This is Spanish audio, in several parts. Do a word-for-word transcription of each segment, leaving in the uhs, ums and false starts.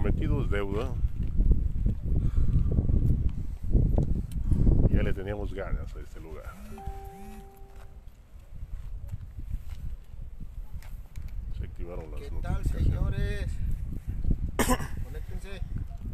prometido es deuda. Ya le teníamos ganas a este lugar. Se activaron las ¿Qué tal, notificaciones. señores? Conéctense.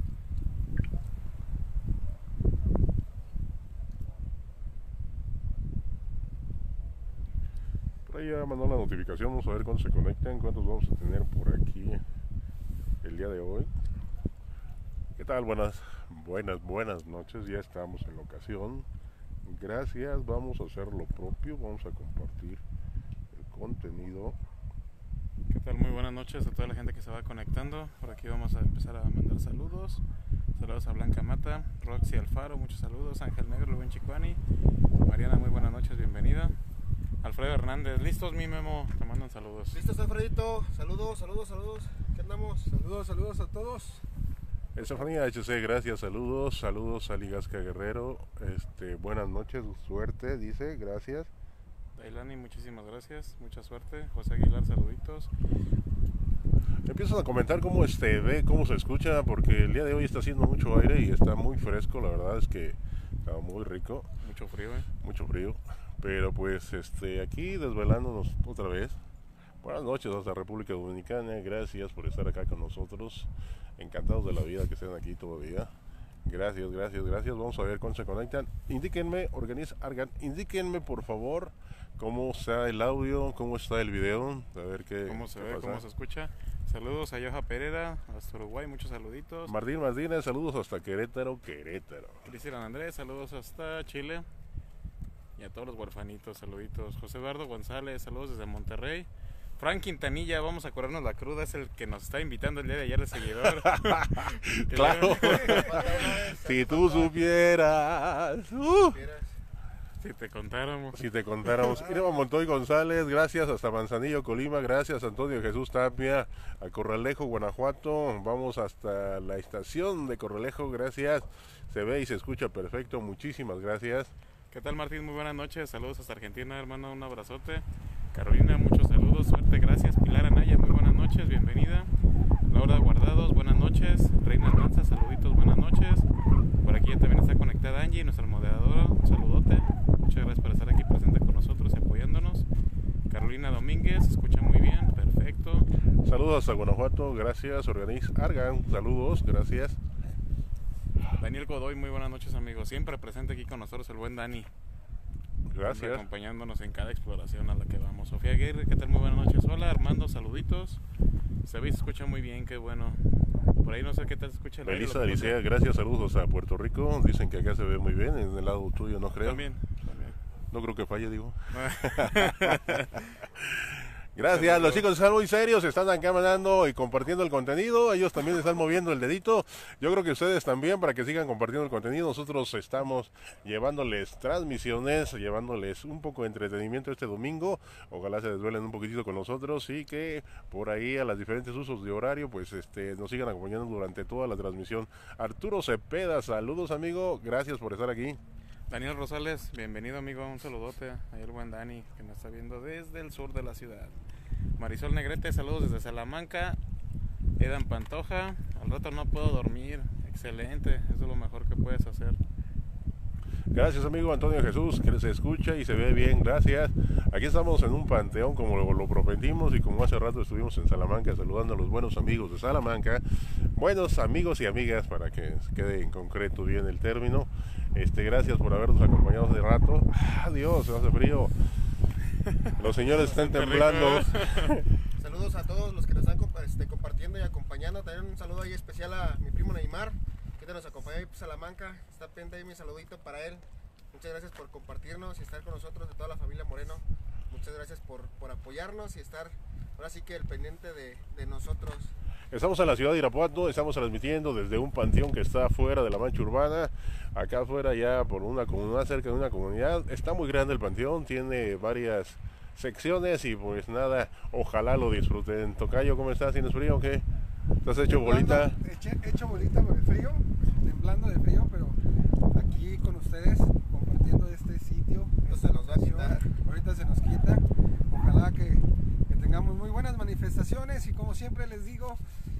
Por ahí ya mandó la notificación, vamos a ver cuándo se conectan, cuántos vamos a tener por aquí el día de hoy. ¿Qué tal? Buenas, buenas, buenas noches, ya estamos en la ocasión. Gracias, vamos a hacer lo propio, vamos a compartir el contenido. ¿Qué tal? Muy buenas noches a toda la gente que se va conectando. Por aquí vamos a empezar a mandar saludos. Saludos a Blanca Mata, Roxy Alfaro, muchos saludos. Ángel Negro, Rubén Chicuani. Mariana, muy buenas noches, bienvenida. Alfredo Hernández, listos mi Memo, te mandan saludos. ¿Listos, Alfredito? Saludos, saludos, saludos. ¿Qué andamos? Saludos, saludos a todos. Estefanía H C, gracias, saludos, saludos a Ligasca Guerrero, este, buenas noches, suerte, dice, gracias. Dailani, muchísimas gracias, mucha suerte. José Aguilar, saluditos. Empiezan a comentar cómo este ve, cómo se escucha, porque el día de hoy está haciendo mucho aire y está muy fresco, la verdad es que está muy rico. Mucho frío, eh. Mucho frío, pero pues este aquí desvelándonos otra vez. Buenas noches hasta República Dominicana, gracias por estar acá con nosotros, encantados de la vida que estén aquí todavía. Gracias, gracias, gracias. Vamos a ver cuándo se conectan. Indíquenme, Organiz Argan, indíquenme por favor cómo está el audio, cómo está el video, a ver qué ¿Cómo se qué ve? pasa. ¿Cómo se escucha? Saludos a Yoja Pereira, hasta Uruguay, muchos saluditos. Martín Martínez, saludos hasta Querétaro, Querétaro. Cristian Andrés, saludos hasta Chile. Y a todos los huerfanitos, saluditos. José Eduardo González, saludos desde Monterrey. Frank Quintanilla, vamos a curarnos la cruda, es el que nos está invitando el día de ayer el seguidor. Claro. Si tú supieras. Uh. Si te contáramos. Si te contáramos. Irma Montoy González, gracias hasta Manzanillo, Colima, gracias Antonio Jesús Tapia, a Corralejo, Guanajuato, vamos hasta la estación de Corralejo, gracias, se ve y se escucha perfecto, muchísimas gracias. ¿Qué tal, Martín? Muy buenas noches, saludos hasta Argentina, hermano, un abrazote. Carolina, muchos saludos, suerte, gracias. Pilar Anaya, muy buenas noches, bienvenida. Laura Guardados, buenas noches. Reina Almanza, saluditos, buenas noches. Por aquí ya también está conectada Angie, nuestra moderadora, un saludote. Muchas gracias por estar aquí presente con nosotros y apoyándonos. Carolina Domínguez, se escucha muy bien, perfecto. Saludos hasta Guanajuato, gracias. Organiz Argan, saludos, gracias. Daniel Godoy, muy buenas noches, amigos. Siempre presente aquí con nosotros el buen Dani. Gracias. Acompañándonos en cada exploración a la que vamos. Sofía Aguirre, ¿qué tal? Muy buenas noches. Hola, Armando, saluditos. Se ve y se escucha muy bien, qué bueno. Por ahí no sé qué tal se escucha el aire, Melissa lo que Alicea, pasa. gracias, saludos a Puerto Rico. Dicen que acá se ve muy bien, en el lado tuyo no creo. También, también. No creo que falle, digo. Gracias, los chicos están muy serios, están acá mandando y compartiendo el contenido, ellos también están moviendo el dedito, yo creo que ustedes también para que sigan compartiendo el contenido, nosotros estamos llevándoles transmisiones, llevándoles un poco de entretenimiento este domingo, ojalá se desvelen un poquitito con nosotros y que por ahí a los diferentes usos de horario pues este nos sigan acompañando durante toda la transmisión. Arturo Cepeda, saludos amigo, gracias por estar aquí. Daniel Rosales, bienvenido amigo, un saludote. Ahí el buen Dani que nos está viendo desde el sur de la ciudad. Marisol Negrete, saludos desde Salamanca. Edan Pantoja, al rato no puedo dormir, excelente, eso es lo mejor que puedes hacer. Gracias amigo Antonio Jesús, que se escucha y se ve bien, gracias. Aquí estamos en un panteón como lo, lo prometimos y como hace rato estuvimos en Salamanca saludando a los buenos amigos de Salamanca. Buenos amigos y amigas para que quede en concreto bien el término. Este, gracias por habernos acompañado de rato. Ah, Dios, se hace frío. Los señores están temblando. Saludos a todos los que nos están este, compartiendo y acompañando. También un saludo ahí especial a mi primo Neymar, que nos acompaña ahí en Salamanca. Está pendiente ahí mi saludito para él. Muchas gracias por compartirnos y estar con nosotros, de toda la familia Moreno. Muchas gracias por, por apoyarnos y estar ahora sí que el pendiente de, de nosotros. Estamos en la ciudad de Irapuato, estamos transmitiendo desde un panteón que está fuera de la mancha urbana, acá afuera ya por una comunidad, cerca de una comunidad. Está muy grande el panteón, tiene varias secciones y pues nada, ojalá lo disfruten. Tocayo, ¿cómo estás? ¿Tienes frío o qué? ¿Estás hecho bolita? Eche, hecho bolita por el frío, temblando de frío, pero aquí con ustedes compartiendo este sitio. No se nos va a quitar. Ahorita se nos quita. Ojalá que, que tengamos muy buenas manifestaciones y como siempre les digo,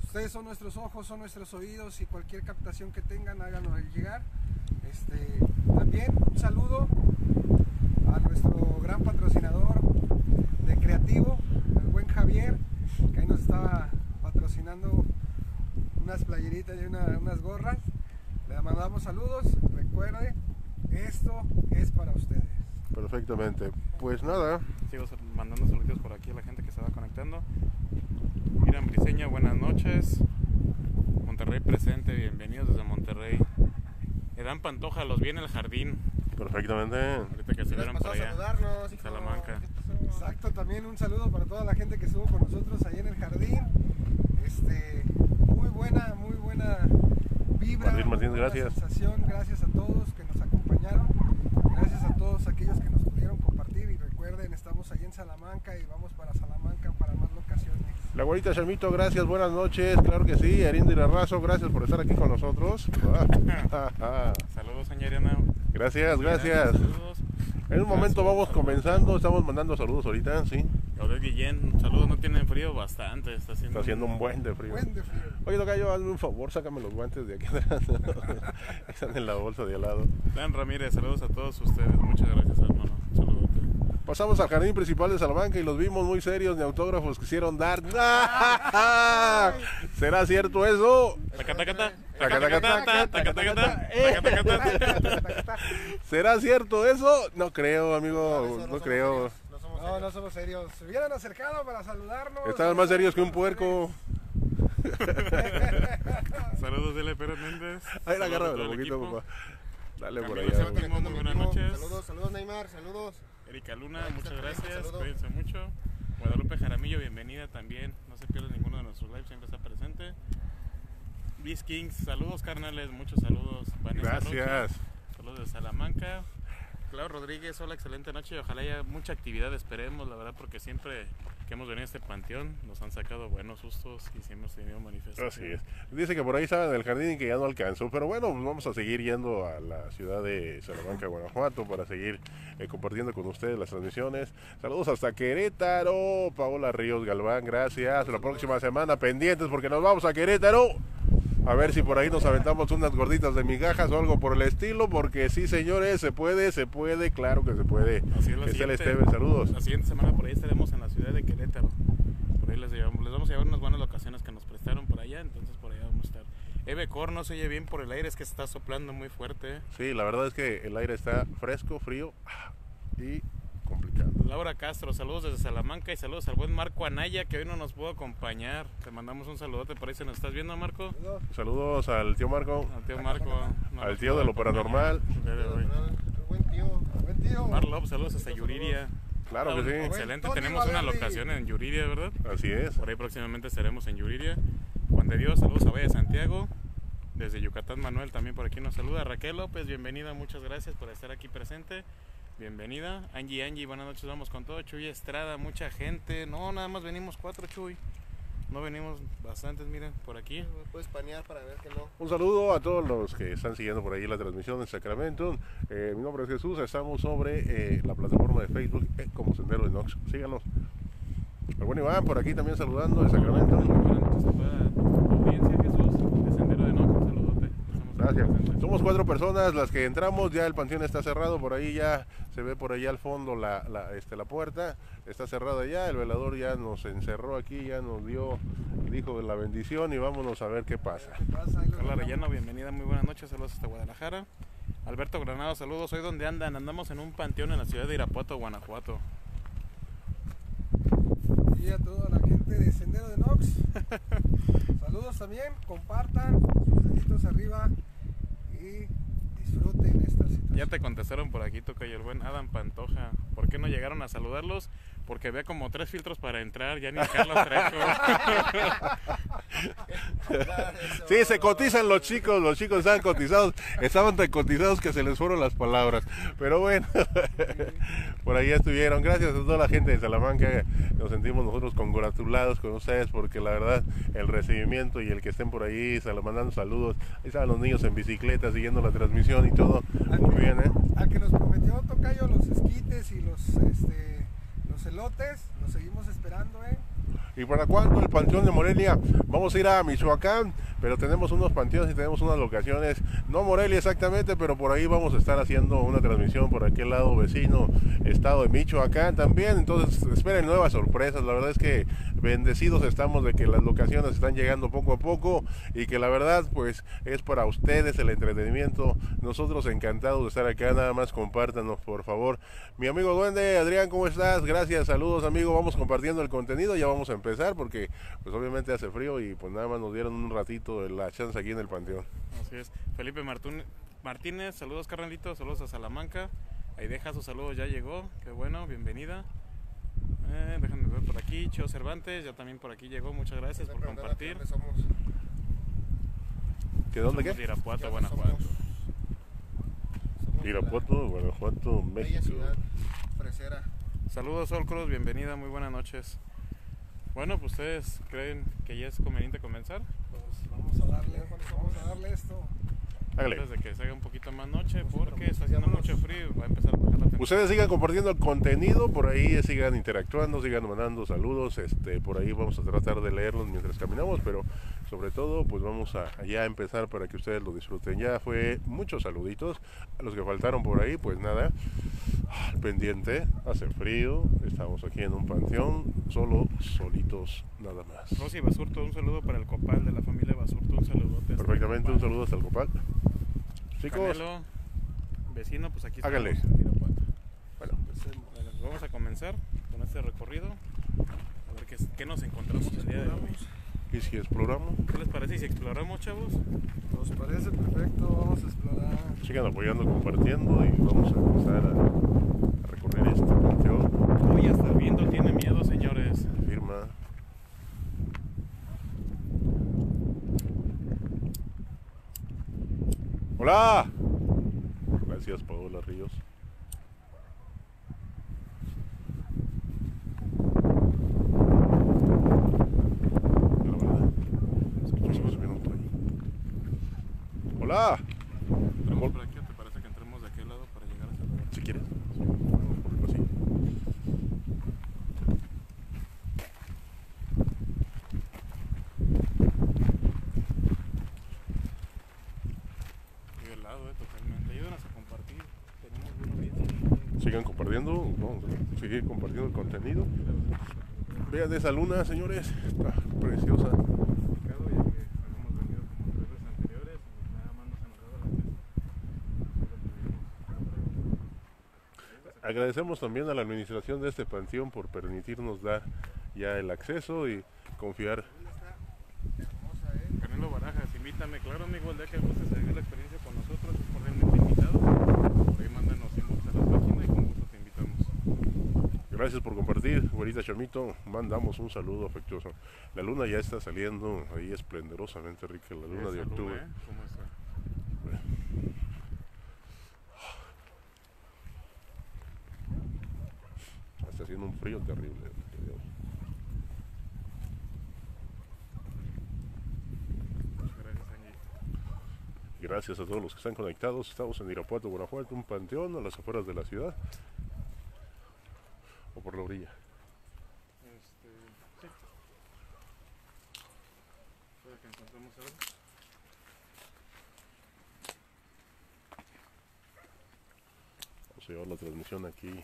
ustedes son nuestros ojos, son nuestros oídos y cualquier captación que tengan, háganos llegar. Este, también un saludo a nuestro gran patrocinador de Creativo, el buen Javier, que ahí nos estaba patrocinando unas playeritas y una, unas gorras. Le mandamos saludos. Recuerde, esto es para ustedes. Perfectamente. Pues nada. Sigo mandando saludos por aquí a la gente que se va conectando. Miran Briseña, buenas noches. Monterrey presente, bienvenidos desde Monterrey. Edán Pantoja, los vi en el jardín. Perfectamente. Ahorita que se vieron por allá. Saludarnos, hijo. Salamanca. Exacto, también un saludo para toda la gente que estuvo con nosotros ahí en el jardín. Este, muy buena, muy buena vibra. Martín Martínez, buena gracias. sensación. Gracias a todos que nos acompañaron. Gracias a todos aquellos que nos pudieron compartir. Y recuerden, estamos ahí en Salamanca y vamos para Salamanca para más locaciones. La güerita Charmito, gracias, buenas noches. Claro que sí. Arindira Razo, gracias por estar aquí con nosotros. Saludos, señorina. Gracias, gracias. Saludos. En un momento vamos comenzando, estamos mandando saludos ahorita, sí. Odette Guillén, saludos, no tienen frío, bastante. Está haciendo, Está haciendo un buen de frío. Buen de frío. Oye, tocayo, hazme un favor, sácame los guantes de aquí atrás. Están en la bolsa de al lado. Dan Ramírez, saludos a todos ustedes. Muchas gracias, hermano. Saludos. Pasamos al jardín principal de Salamanca y los vimos muy serios, ni autógrafos quisieron dar. ¿Será cierto eso? Tacatacata. Tacatacata, Tacatacata. Tacatacata. ¿Será cierto eso? No creo, amigo, eso no somos creo. serios, no somos No, serios. no somos serios. Se hubieran acercado para saludarnos. Estaban más serios que un puerco. Saludos, L. Pérez Méndez. Ahí la Saludos a agarra todo un el poquito, equipo. papá. Dale por Camilo allá. Séptimo, muy Conectando mi buenas primo. noches. Saludos, saludos Neymar, saludos. Erika Luna, Gracias, muchas Felipe, gracias. saludos. Cuídense mucho. Guadalupe Jaramillo, bienvenida también. No se pierdan ninguno de nuestros lives, siempre está presente. Biz Kings, saludos carnales, muchos saludos. Vanessa Gracias. Rocha, saludos de Salamanca. Clau Rodríguez, hola, excelente noche. Y ojalá haya mucha actividad, esperemos, la verdad, porque siempre que hemos venido a este panteón nos han sacado buenos sustos y siempre hemos tenido manifestaciones. Así es. Dice que por ahí estaba en el jardín y que ya no alcanzó, pero bueno, pues vamos a seguir yendo a la ciudad de Salamanca, Guanajuato, para seguir eh, compartiendo con ustedes las transmisiones. Saludos hasta Querétaro, Paola Ríos Galván, gracias. La próxima semana pendientes porque nos vamos a Querétaro. A ver si por ahí nos aventamos unas gorditas de migajas o algo por el estilo, porque sí, señores, se puede, se puede, claro que se puede. Así es, la Que sea el siguiente- Esteban, saludos. La siguiente semana por ahí estaremos en la ciudad de Querétaro. Por ahí les, llevamos, les vamos a llevar unas buenas locaciones que nos prestaron por allá, entonces por allá vamos a estar. Eve Cor no se oye bien por el aire, es que se está soplando muy fuerte. ¿eh? Sí, la verdad es que el aire está fresco, frío y complicado. Laura Castro, saludos desde Salamanca y saludos al buen Marco Anaya que hoy no nos pudo acompañar. Te mandamos un saludote por ahí si nos estás viendo, Marco. Saludos al tío Marco, Al tío Marco. no al nos tío pudo de lo acompañar paranormal. el día de hoy. Qué buen tío. Buen tío. Marlop, saludos hasta Yuriria. Claro que sí. Excelente, Buen Tony tenemos una Valerdi. locación en Yuriria, ¿verdad? Así es. Por ahí próximamente estaremos en Yuriria. Juan de Dios, saludos a Valle de Santiago. Desde Yucatán, Manuel también por aquí nos saluda. Raquel López, bienvenida, muchas gracias por estar aquí presente. Bienvenida. Angie, Angie, buenas noches, vamos con todo. Chuy Estrada, mucha gente. No, nada más venimos cuatro, Chuy. No venimos bastantes, miren, por aquí. Puedes panear para ver que no. Un saludo a todos los que están siguiendo por ahí la transmisión en Sacramento. Eh, mi nombre es Jesús, estamos sobre eh, la plataforma de Facebook eh, como Sendero de Nox. Síganos. El buen Iván por aquí también saludando de Sacramento. Muy buenas noches a toda la audiencia, Jesús. De Sendero de Nox, un saludote. Estamos Gracias. presentes. Somos cuatro personas las que entramos, ya el panteón está cerrado, por ahí ya se ve por allá al fondo la, la, este, la puerta, está cerrada ya, el velador ya nos encerró aquí, ya nos dio, dijo la bendición y vámonos a ver qué pasa. ¿Qué pasa? Ahí lo Carla dejamos. Arellano, bienvenida, muy buenas noches, saludos hasta Guadalajara. Alberto Granado, saludos, hoy donde andan, andamos en un panteón en la ciudad de Irapuato, Guanajuato. Y a toda la gente de Sendero de Nox. Saludos también, compartan, sus deditos arriba y disfruten esta situación. Ya te contestaron por aquí, toca y el buen Adam Pantoja. ¿Por qué no llegaron a saludarlos? Porque había como tres filtros para entrar, ya ni Carlos Trejo. Sí, se cotizan los chicos, los chicos estaban cotizados, estaban tan cotizados que se les fueron las palabras. Pero bueno, por ahí estuvieron. Gracias a toda la gente de Salamanca, nos sentimos nosotros congratulados con ustedes porque la verdad el recibimiento y el que estén por ahí sal- mandando saludos, ahí estaban los niños en bicicleta siguiendo la transmisión y todo, muy bien, ¿eh? Al que nos prometió Tocayo los esquites y los este los elotes, los seguimos esperando, eh. ¿Y para cuándo el Panteón de Morelia? Vamos a ir a Michoacán, pero tenemos unos panteones y tenemos unas locaciones, no Morelia exactamente, pero por ahí vamos a estar haciendo una transmisión por aquel lado vecino, estado de Michoacán también. Entonces esperen nuevas sorpresas. La verdad es que bendecidos estamos de que las locaciones están llegando poco a poco y que la verdad pues es para ustedes el entretenimiento. Nosotros encantados de estar acá, nada más compártanos por favor. Mi amigo Duende, Adrián, ¿cómo estás? Gracias, saludos amigo, vamos compartiendo el contenido, ya vamos a empezar porque pues obviamente hace frío y pues nada más nos dieron un ratito de la chance aquí en el Panteón. Así es. Felipe Martún, Martínez, saludos carnalito, saludos a Salamanca. Ahí deja sus saludos, ya llegó, qué bueno, bienvenida. Eh, déjenme ver por aquí, Cheo Cervantes, ya también por aquí llegó, muchas gracias por compartir. ¿Dónde somos? ¿Que dónde qué? Somos de Irapuato, Ya Guanajuato. somos- somos de la Irapuato, Guanajuato, bella México. ciudad fresera. Saludos Sol Cruz, bienvenida, muy buenas noches. Bueno, pues ustedes creen que ya es conveniente comenzar Pues vamos a darle, vamos a darle esto. Hágale. antes de que se haga un poquito más noche porque está haciendo mucho frío y va a empezar a bajar la temperatura. Ustedes sigan compartiendo el contenido, por ahí sigan interactuando, sigan mandando saludos, este, por ahí vamos a tratar de leerlos mientras caminamos, pero sobre todo pues vamos a ya empezar para que ustedes lo disfruten. Ya fue muchos saluditos, a los que faltaron por ahí pues nada, al pendiente, hace frío, estamos aquí en un panteón, solo solitos nada más. Rosy Basurto, un saludo para el Copal de la familia Basurto, un saludote. hasta Perfectamente, el un Copal. saludo hasta el Copal. Chicos, Canelo, vecino, pues aquí Háganle. estamos en Irapuato. bueno, Bueno, pues vamos a comenzar con este recorrido. A ver qué, qué nos encontramos el día de hoy. y si exploramos, ¿Qué les parece si exploramos, chavos? Nos parece perfecto, vamos a explorar. sigan apoyando, compartiendo y vamos a empezar a, a recorrer este panteón. Hoy hasta el viento tiene miedo, señores. Firma. Hola. Gracias, Paola Ríos. La verdad, escuchamos bien por ahí. Hola. ¿Entramos por aquí o te parece que entremos de aquel lado para llegar hacia el lugar? Si quieres, vamos por el pasillo. Muy helado, eh, totalmente. Ayúdenos a compartir. Tenemos buenos días. Sigan compartiendo, vamos a seguir compartiendo el contenido. Vean esa luna, señores, está preciosa. Complicado, ya que habíamos venido como tres veces anteriores y nada más no se nos daba el acceso. Solo pudimos. Agradecemos también a la administración de este panteón por permitirnos dar ya el acceso y confiar. Hermosa, ¿eh? Canelo Barajas, invítame, claro amigo, el día que gustes de vivir la experiencia con nosotros, es cordialmente invitado. Por ahí mándanos inbox a la página y con gusto te invitamos. Gracias por compartir, güerita Chamito, mandamos un saludo afectuoso. La luna ya está saliendo ahí esplendorosamente rica, la luna de Esa octubre. ¿eh? ¿Cómo está? Está haciendo un frío terrible. Muchas gracias, Angie. Gracias a todos los que están conectados. Estamos en Irapuato, Guanajuato, un panteón a las afueras de la ciudad. O por la orilla. Este, sí. Puede que encontremos algo. Vamos a llevar la transmisión aquí.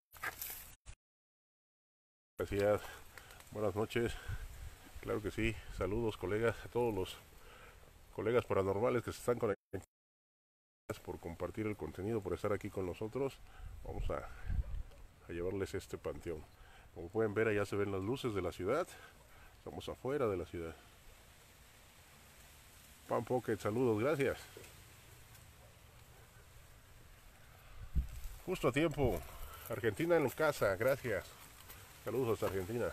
Gracias. Buenas noches. Claro que sí. Saludos, colegas, a todos los colegas paranormales que se están conectando. Gracias por compartir el contenido, por estar aquí con nosotros. Vamos a, a llevarles este panteón. Como pueden ver, allá se ven las luces de la ciudad. Estamos afuera de la ciudad. Pan Pocket, saludos, gracias. Justo a tiempo. Argentina en casa, gracias. Saludos hasta Argentina.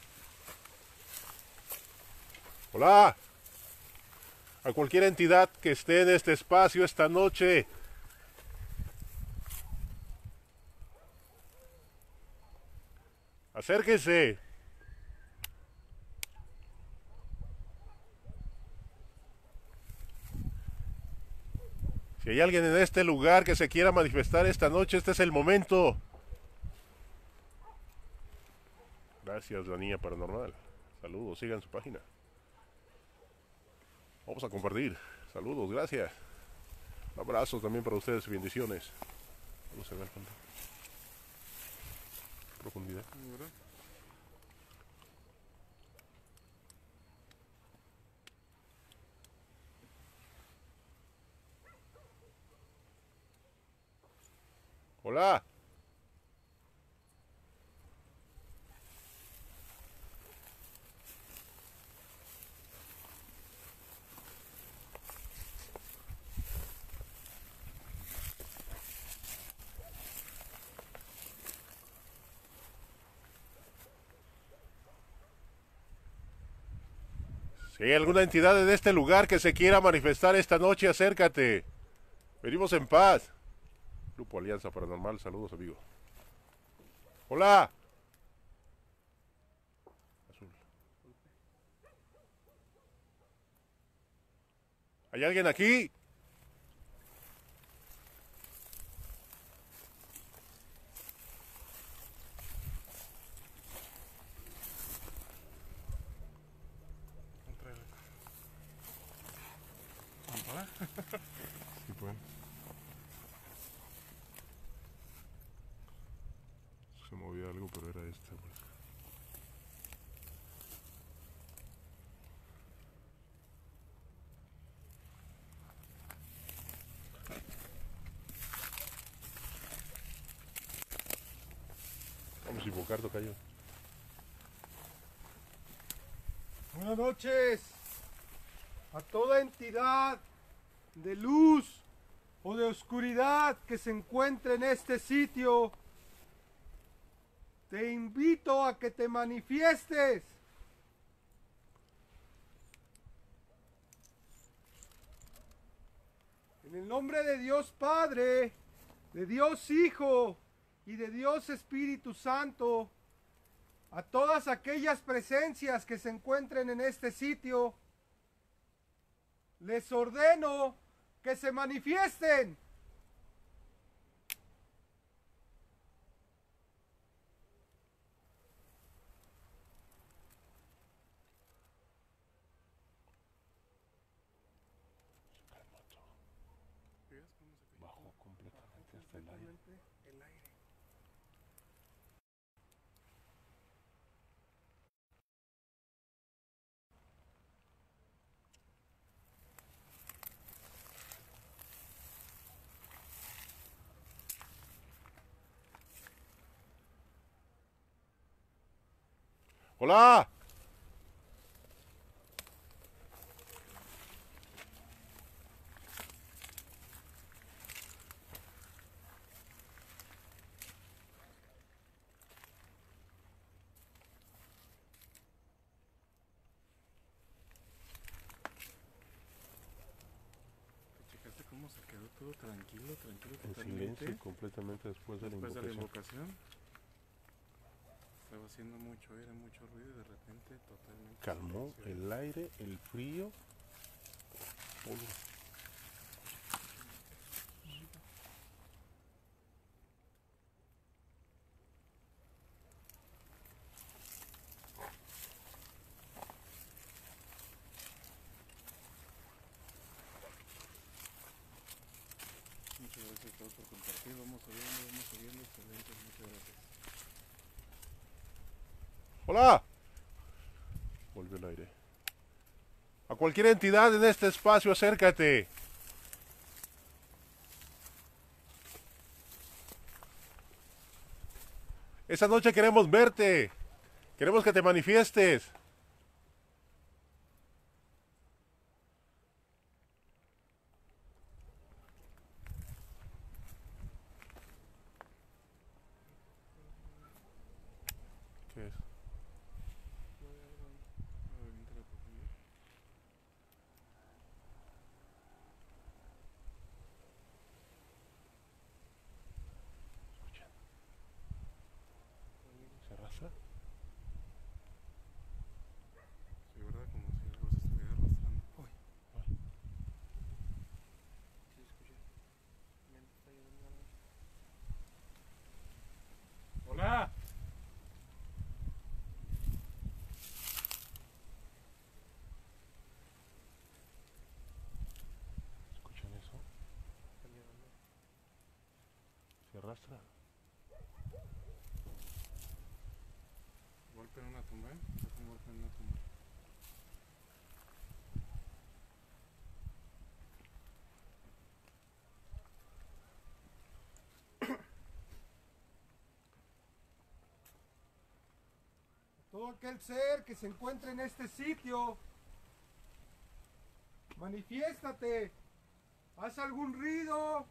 Hola. A cualquier entidad que esté en este espacio esta noche. Acérquense. Si hay alguien en este lugar que se quiera manifestar esta noche, este es el momento. Gracias, la niña paranormal. Saludos, sigan su página. Vamos a compartir. Saludos, gracias. Abrazos también para ustedes y bendiciones. Vamos a ver cuánto. Profundidad. Hola. Si hay alguna entidad en este lugar que se quiera manifestar esta noche, acércate. Venimos en paz. Grupo Alianza Paranormal, saludos, amigo. Hola. Azul. ¿Hay alguien aquí? Sí, pues. Se movía algo, pero era este. Pues. Vamos a invocar, tocayo. Buenas noches a toda entidad de luz o de oscuridad que se encuentre en este sitio. Te invito a que te manifiestes. En el nombre de Dios Padre, de Dios Hijo y de Dios Espíritu Santo, a todas aquellas presencias que se encuentren en este sitio, les ordeno que se manifiesten. Bajó completamente hasta el aire. El aire. Hola. ¿Checaste cómo se quedó todo tranquilo, tranquilo, En totalmente? silencio completamente después de la Después de la invocación. invocación. Estaba haciendo mucho aire, mucho ruido y de repente totalmente Calmó silencio. el aire, el frío. Polvo. Muchas gracias a todos por compartir. Vamos subiendo, vamos subiendo. Excelente, muchas gracias. Hola. Volvió el aire. A cualquier entidad en este espacio, acércate. Esa noche queremos verte. Queremos que te manifiestes. ¿Qué es? Avienta la profundidad. ¿Se arrastra? arrastra. Golpe en una tumba, ¿eh? Es un golpe en una tumba. Todo aquel ser que se encuentre en este sitio, manifiéstate, haz algún ruido,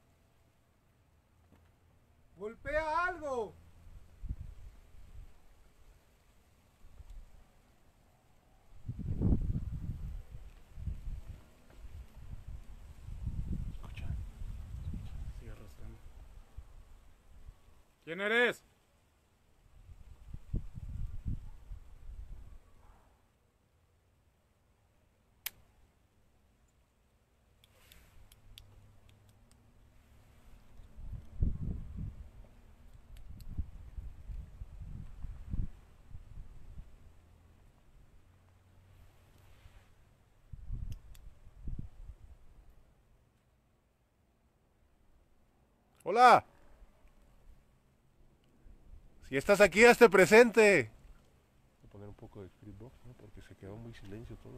golpea algo. Escucha. Sigue arrastrando. ¿Quién eres? Hola. Si estás aquí, hazte presente. Voy a poner un poco de Spirit Box, ¿no? Porque se quedó muy silencio todo.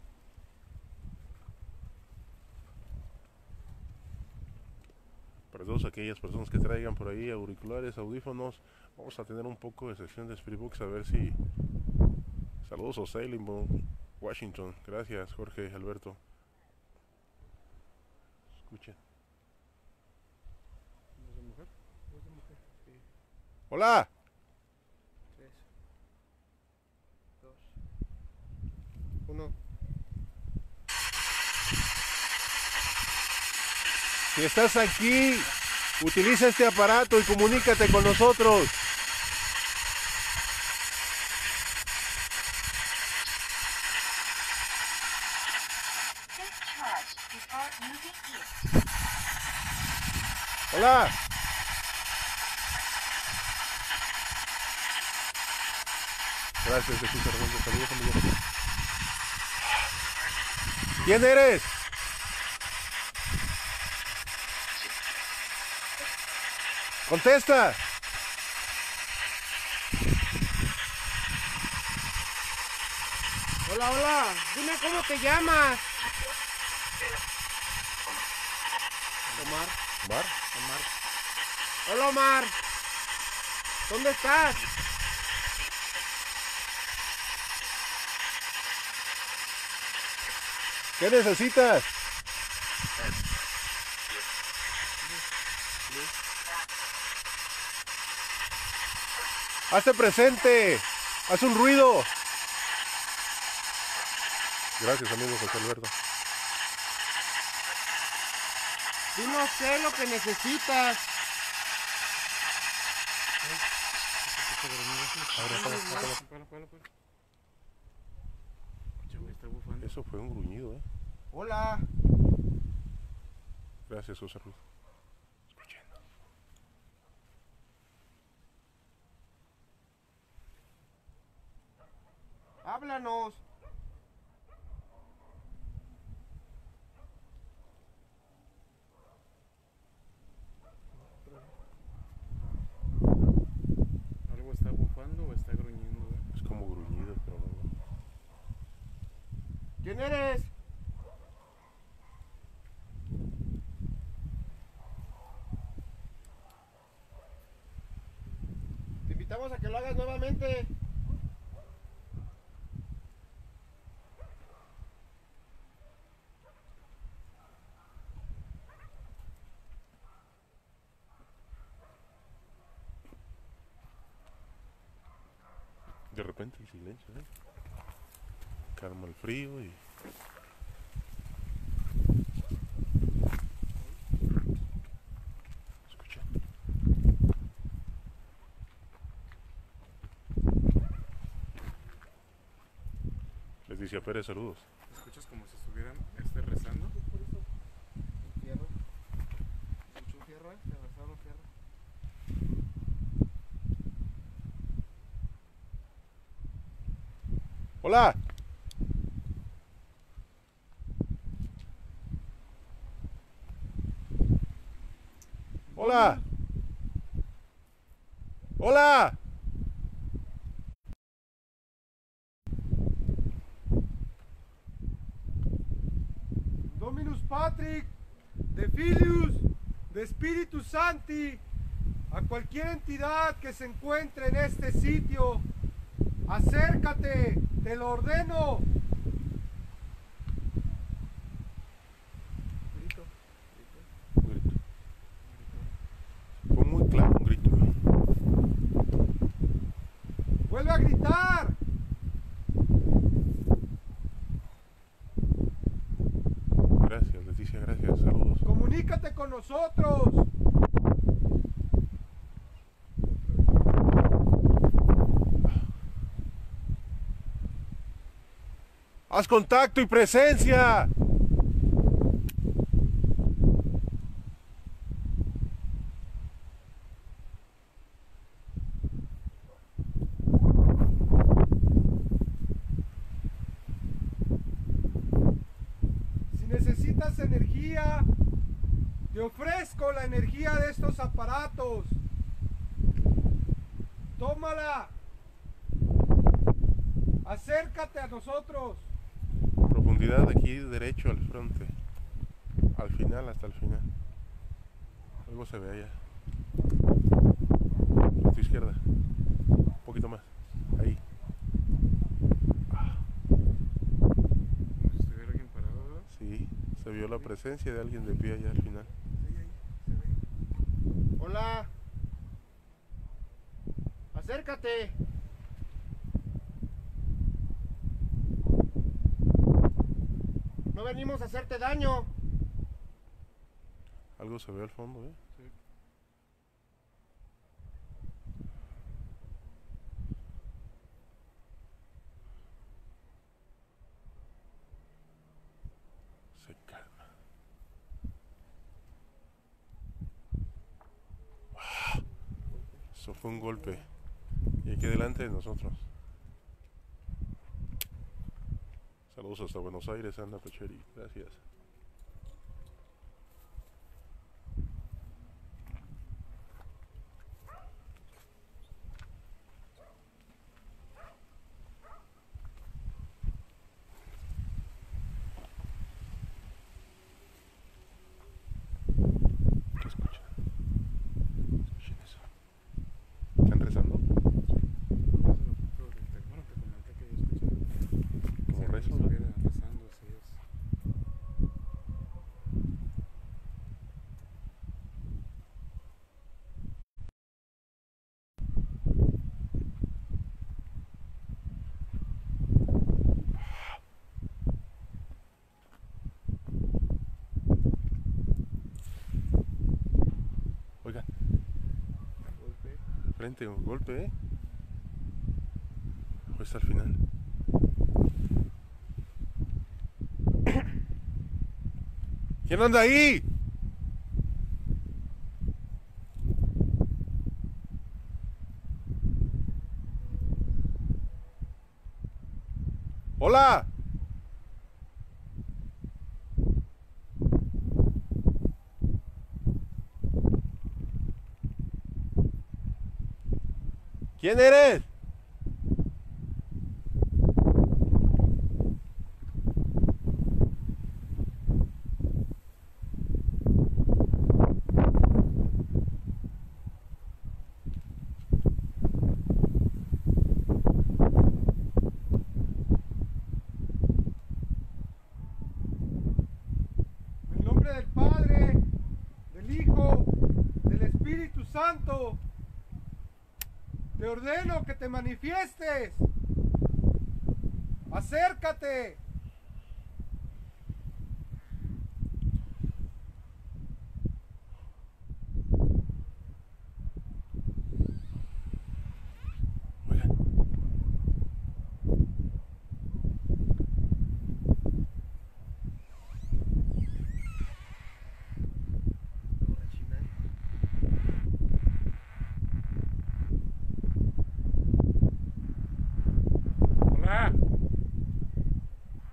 Para todas aquellas personas que traigan por ahí auriculares, audífonos, vamos a tener un poco de sesión de Spirit Box a ver si... Saludos a Salem, Washington. Gracias, Jorge, Alberto. Escuchen. ¿Es de mujer? Voz de mujer. Sí. Hola. Tres, dos, uno. Si estás aquí, utiliza este aparato y comunícate con nosotros. Hola. Gracias, Jesús Hernández. Saludos, amigos. ¿Quién eres? Contesta. Hola, hola, dime cómo te llamas. Omar, Omar. Omar. Hola, Omar. ¿Dónde estás? ¿Qué necesitas? Hazte presente. Haz un ruido. Gracias, amigo José Alberto. Yo no sé lo que necesitas. Ahora, para, para, para. Para, para, para. Oye, güey, está bufando. Eso fue un gruñido, ¿eh? Hola. Gracias, José Ruth. Escuchen. Háblanos. ¿Algo está bufando o está gruñendo, güey? Es como gruñido, pero no. ¿Quién eres? Te invitamos a que lo hagas nuevamente. De repente el silencio, ¿eh? Calma el frío y... Escucha. Leticia Pérez, saludos. ¿Escuchas como si estuvieran este, rezando? Un fierro. Escucho un fierro, eh. Se arrastraron un fierro. ¡Hola! ¡Hola! ¡Hola! Dominus Patrick, de Filius, de Spiritus Sancti, a cualquier entidad que se encuentre en este sitio, acércate, te lo ordeno. Grito. Un grito. Fue muy claro un grito. Vuelve a gritar. Gracias, Leticia, gracias, saludos. Comunícate con nosotros. ¡Haz contacto y presencia! Si necesitas energía, te ofrezco la energía de estos aparatos. Tómala. Acércate a nosotros. Profundidad aquí derecho al frente. Al final, hasta el final. Algo se ve allá. A tu izquierda. Un poquito más. Ahí. Ah, Como si estuviera alguien parado, ¿verdad? sí, se vio la presencia de alguien de pie allá al final. Sí, ahí se ve. Hola. Acércate. No venimos a hacerte daño. Algo se ve al fondo, ¿eh? Se calma. Ah, eso fue un golpe. Y aquí delante de nosotros. Saludos hasta Buenos Aires, Ana Pecheri. Gracias. ¿Qué escuchan? Escuchen eso. ¿Están rezando? Bueno, te comenté que yo escuché. ¿Como Si rezo? alguien estuviera rezando, así es. Oiga, Golpe. frente, un golpe, ¿eh? O está al final. ¿Quién anda ahí? ¡Hola! ¿Quién eres? En el nombre del Padre, del Hijo, del Espíritu Santo, te ordeno que te manifiestes. Acércate. Oigan. Hola.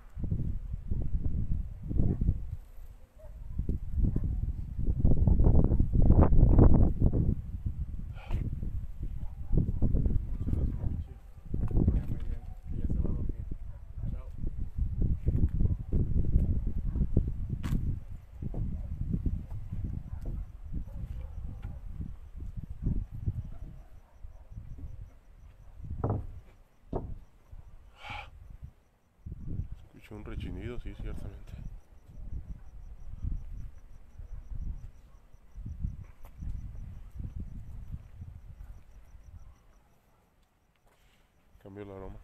Escuché un rechinido, sí, ciertamente. Cambió el aroma.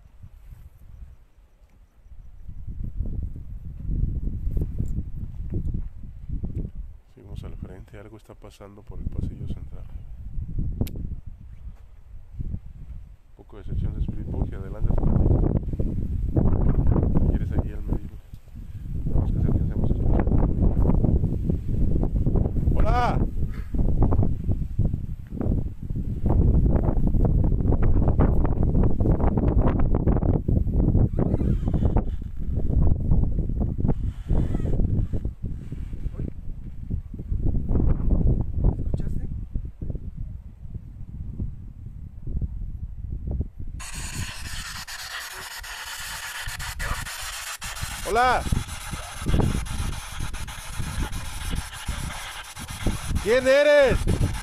Seguimos al frente, algo está pasando por el pasillo central. Un poco de sección de Spirit Box y adelante. Si quieres aquí al medio. Vamos que se alcancemos a escuchar. ¡Hola! ¿Escuchaste? ¡Hola! ¿Quién eres?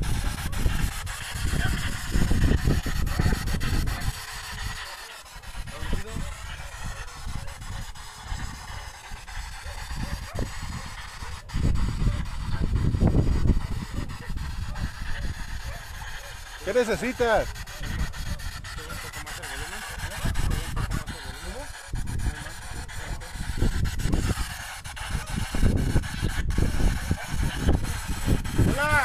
¿Qué necesitas? ¡Hola!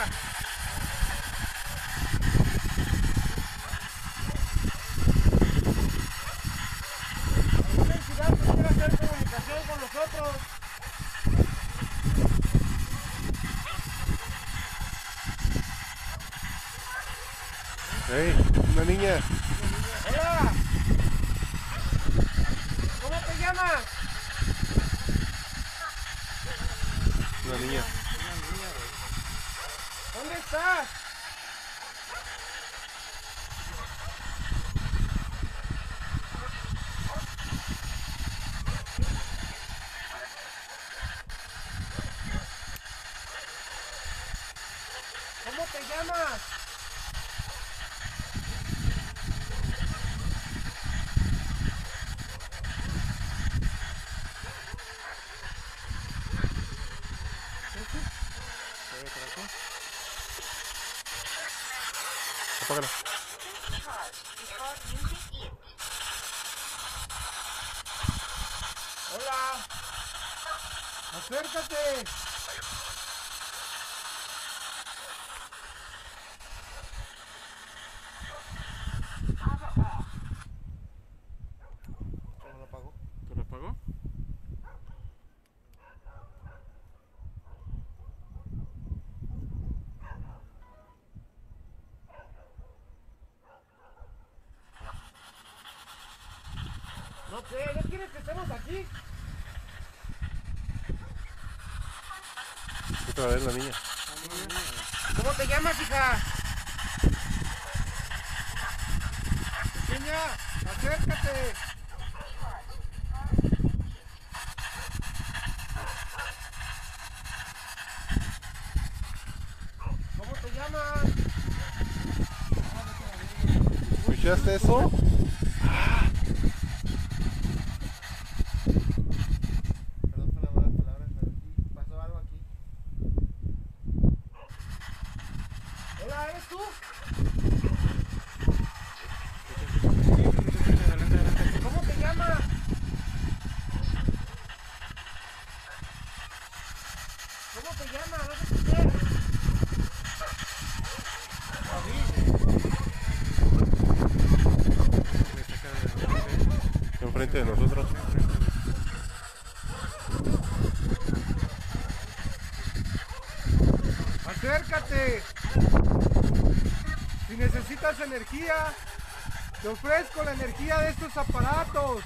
¿Alguna entidad que quiera hacer comunicación con nosotros? Hey, una niña. ¡Hola! ¿Cómo te llamas? Una niña. ¿Dónde estás? ¿Cómo te llamas? Apágala. ¡Hola! ¡Acércate! ¿Cómo lo apagó? ¿Tú lo apagó? No sé, ¿no quieres que estemos aquí? Otra vez la niña. ¿Cómo te llamas, hija? Pequeña, acércate. ¿Cómo te llamas? ¿Escuchaste eso? Perdón por las malas palabras, pero aquí pasó algo aquí. Hola, ¿eres tú? Adelante, adelante. ¿Cómo te llamas? ¿Cómo te llamas? No te escuché. Enfrente de nosotros. Acércate. Si necesitas energía, te ofrezco la energía de estos aparatos.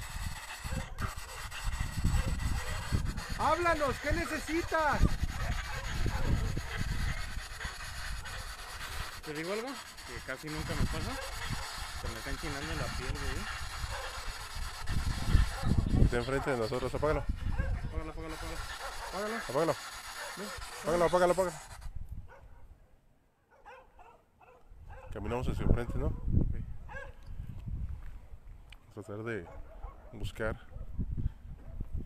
Háblanos, ¿qué necesitas? ¿Te digo algo? Que casi nunca me pasa. Se me está enchinando la piel, güey. Está enfrente de nosotros. Apágalo. Apágalo, apágalo, apágalo. Apágalo. Apágalo. Apágalo, apágalo, apágalo. Caminamos hacia enfrente, ¿no? Vamos a tratar de buscar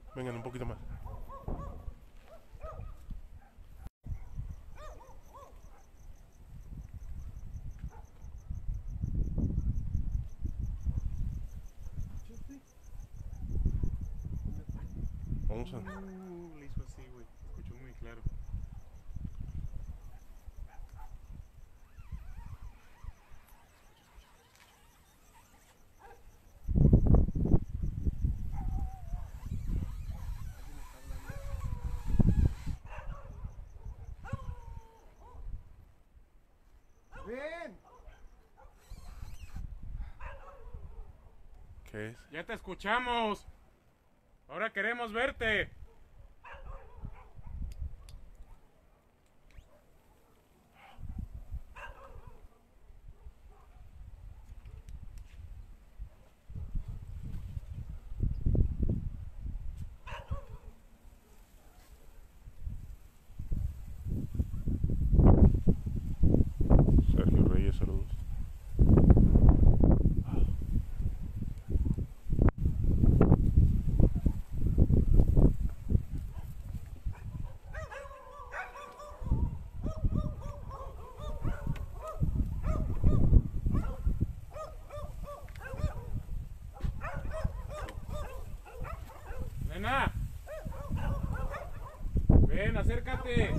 Vengan un poquito más. Vamos a... Uh, le hizo así, güey. Escuchó muy claro. ¡Ven! ¿Qué es? Ya te escuchamos. Ahora queremos verte. Sergio Reyes, saludos. Nena. Ven, acércate.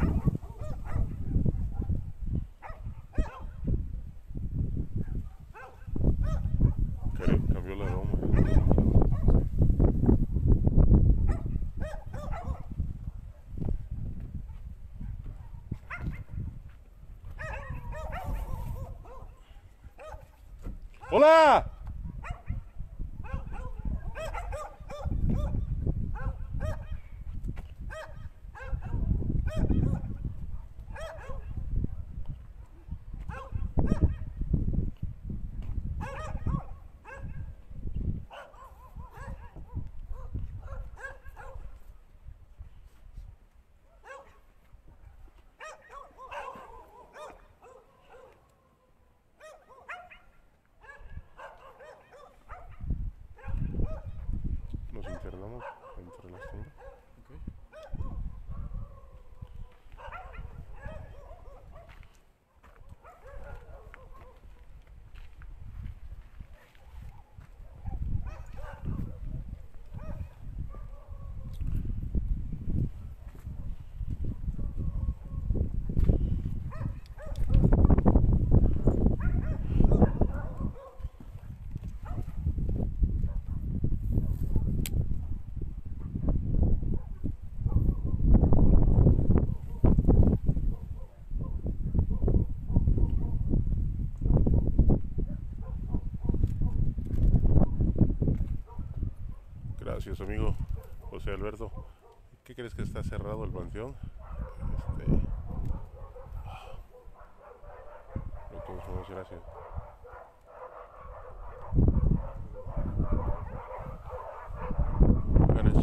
Cari- Cambió la aroma. ¡Hola! Nos internamos entre las tiendas. Gracias, amigo José Alberto. ¿Qué crees que está cerrado el panteón? Este... De todos modos, gracias. Ganes.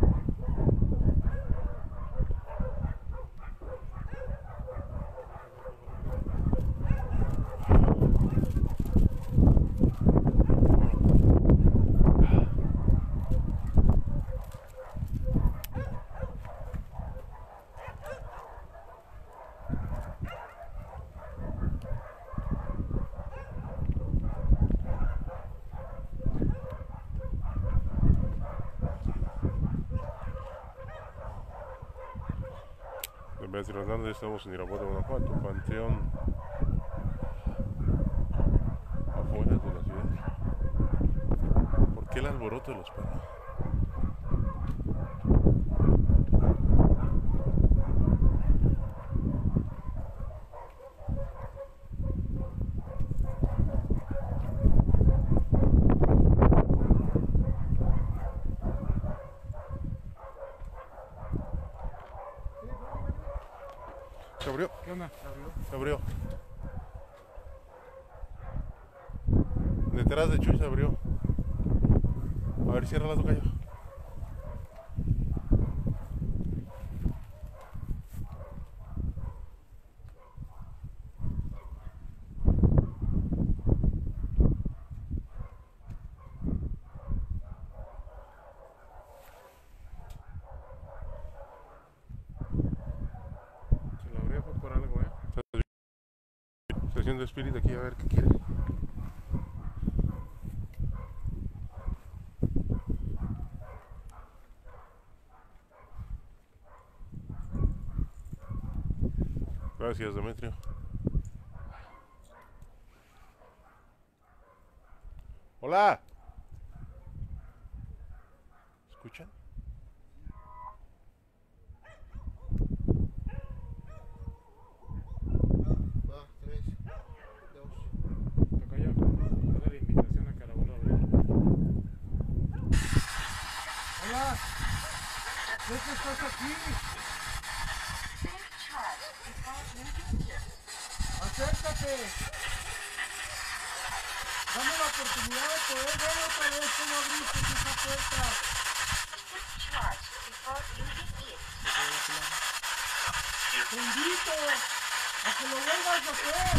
Beatriz Hernández, estamos en Irapuato, Guanajuato, panteón afuera de la ciudad. ¿Por qué el alboroto de los perros? Se abrió, ¿Qué onda? se abrió. Detrás de Chuy se abrió. A ver, cierra la tocayo. comunicación de Spirit aquí a ver qué quiere. Gracias, Demetrio. Hola. ¿Escuchan? Va, tres, dos. Tocayo, dale la invitación a Carabola. Hola, sé que estás aquí. Acércate. Dame la oportunidad de poder ver otra vez cómo abriste esa puerta. Te invito a que lo vuelvas a hacer.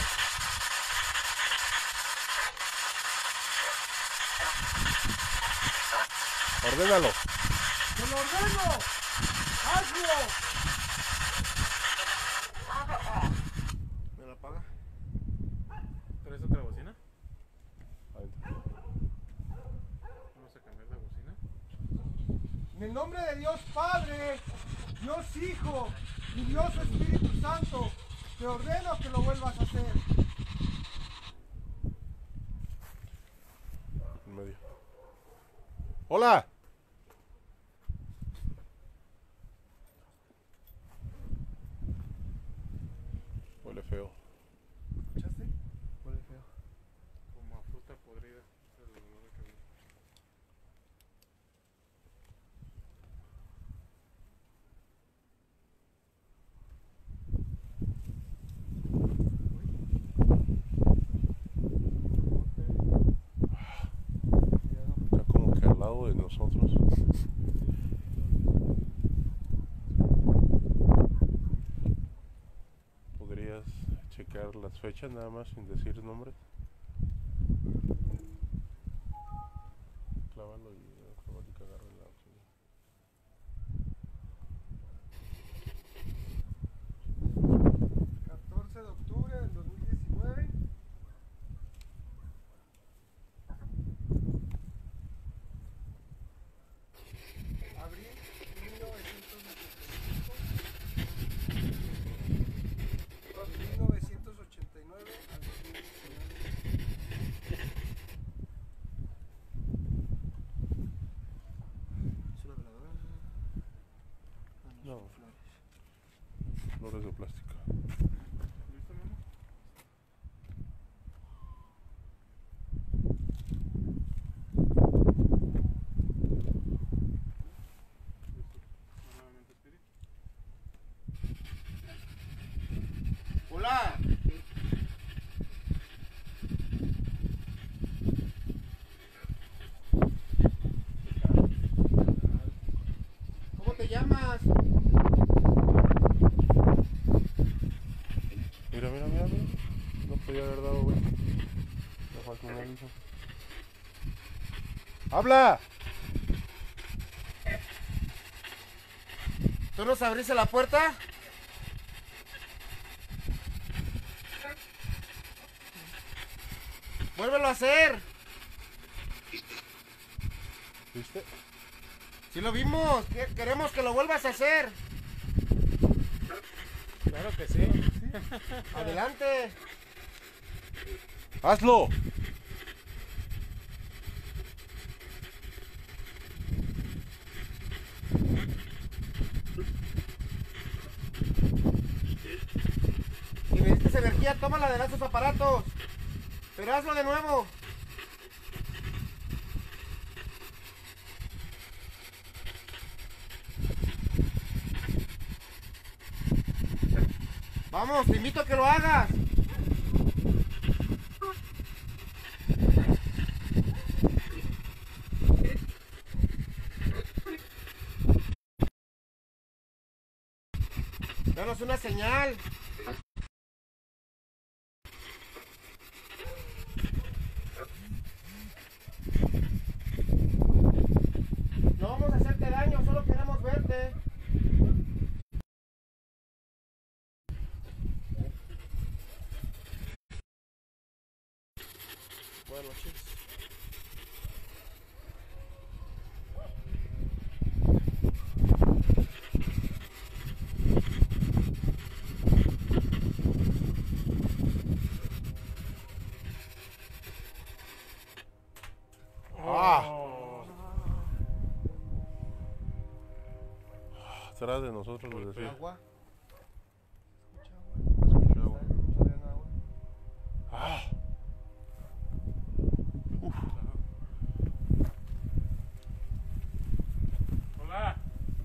Ordénalo. ¡Te lo ordeno! ¡Hazlo! ¿Me la paga? ¿Traes otra bocina? Adentro. Vamos a cambiar de bocina. En el nombre de Dios Padre, Dios Hijo y Dios Espíritu Santo, te ordeno que lo vuelvas a hacer. En medio. Hola. Huele feo. ¿Escuchaste? Huele feo. Como a fruta podrida. El olor que viene. Está como que al lado de nosotros. ¿Podrías checar las fechas nada más sin decir nombres? Clávalo y eh, clávalo y que agarre la opción. catorce de octubre del dos mil diecinueve. Abril mil novecientos ochenta y nueve al dos mil diecinueve. ¿Es una veladora? No. son flores. Flores de plástico. ¿Listo, mamá? ¿Listo? Nuevamente, Spirit. ¡Hola! ¿Cómo te llamas? Mira, mira, mira, mira. No podía haber dado, güey. Me falta un aviso. ¡Habla! ¿Tú nos abriste la puerta? ¡Vuélvelo a hacer! ¿Viste? ¡Sí lo vimos! que- ¡Queremos que lo vuelvas a hacer! Claro que sí. ¡Adelante! ¡Hazlo! Si necesitas energía, tómala de esos aparatos. Pero hazlo de nuevo. Vamos, te invito a que lo hagas. Danos una señal. No vamos a hacerte daño, solo queremos verte. Buenas noches. Atrás de nosotros les decía. Agua. Escucho agua. Sale agua. Ah. Uf. Hola.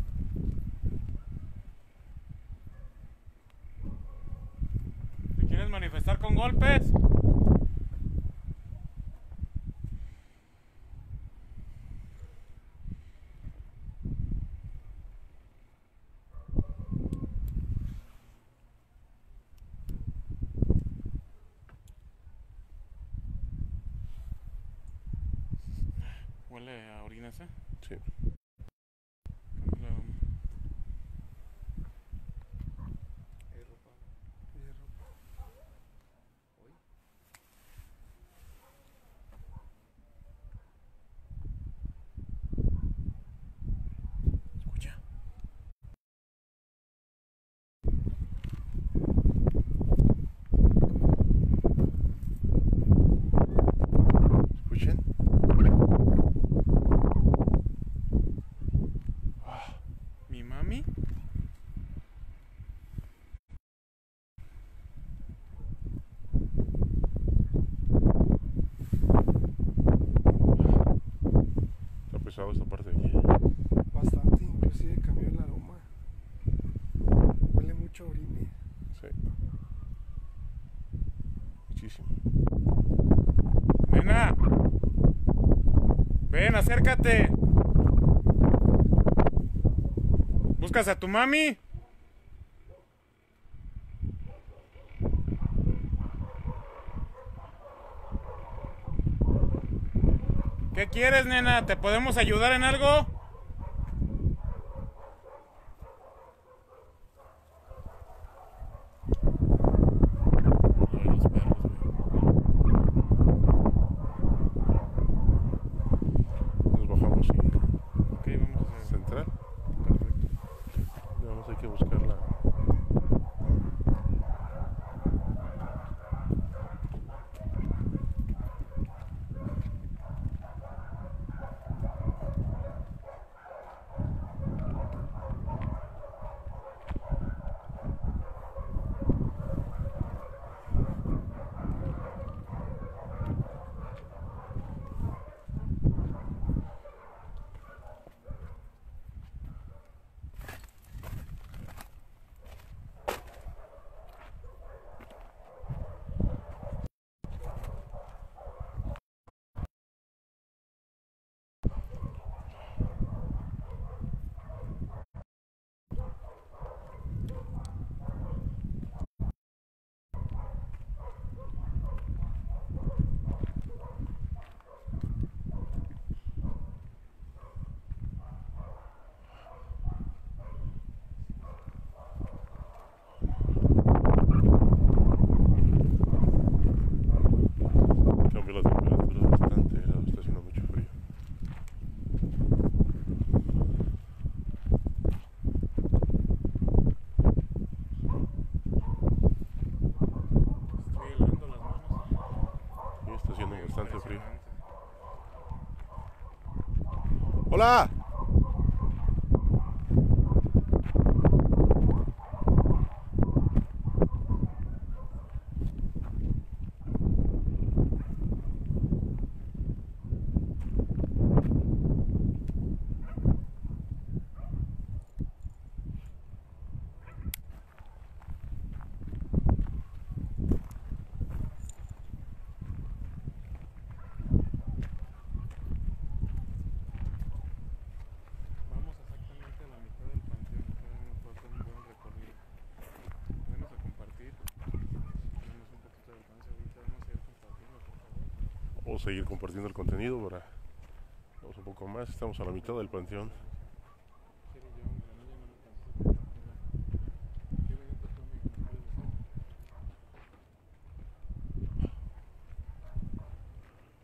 ¿Te quieres manifestar con golpes? ¿Huele a orina ese? Sí. Camila, Hay ropa. Hoy. Escucha. Escuchen. ¿mi mami? Está pesado esta parte de aquí. Bastante, inclusive cambió el aroma. Huele mucho a orine. Sí. Muchísimo. Nena. Ven, acércate. ¿Buscas a tu mami? ¿Qué quieres, nena? ¿Te podemos ayudar en algo? Ay, los perros, güey. Nos bajamos y Ok, vamos a hacer. central. Perfecto. Vamos, hay que buscarla. Cambió la temperatura bastante, era- está haciendo mucho frío. Estoy helando las manos. Y está haciendo bastante frío. Impresionante. ¡Hola! Vamos exactamente a la mitad del panteón. Todavía nos falta un buen recorrido. Vamos a compartir. Tenemos un poquito de alcance ahorita. Vamos a ir compartiendo, por favor. Vamos a seguir compartiendo el contenido para... Vamos un poco más, estamos a la mitad del panteón. Quiero yo, hombre, no, ya no me alcanzó a compartirla. ¿Qué minuto tú, amigo? ¿Me puedes decir?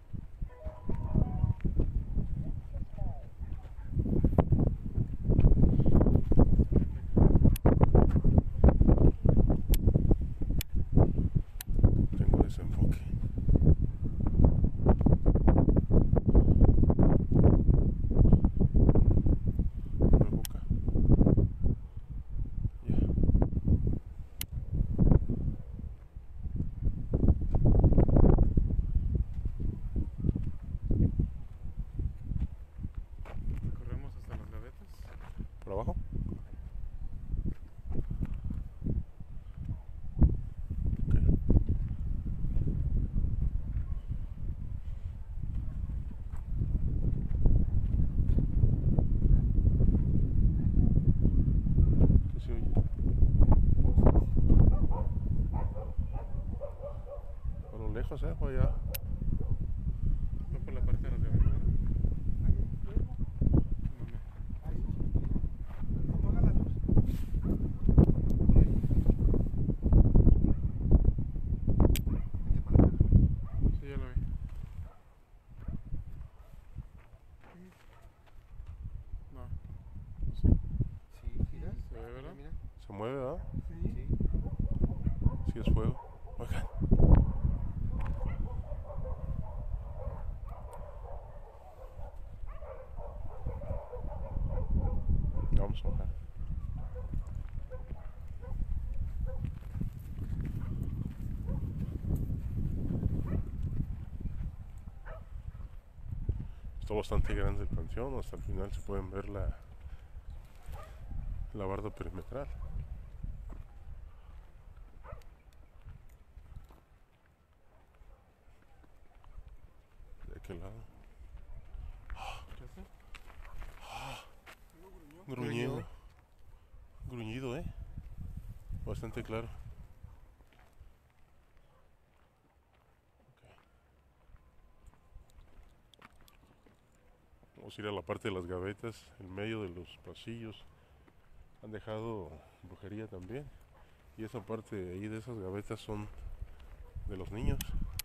tan lejos, eh, fue allá. Fue por la parte de las gavetas, ¿no? Ahí, luego, No me- ahí. Apaga la luz. Vente para acá. Sí, ya lo vi. No. Sí. Sí, gira. ¿Se ve, verdad? Mira, Se mueve, ¿verdad? Sí. sí. Sí, es fuego. Oigan. Vamos a bajar. Está bastante grande el panteón, hasta el final se pueden ver la, la barda perimetral. ¿De qué lado? ¿Escuchaste? Gruñido. Gruñido, ¿eh? Bastante claro. Vamos a ir a la parte de las gavetas, en medio de los pasillos. Han dejado brujería también. Y esa parte de ahí de esas gavetas son de los niños.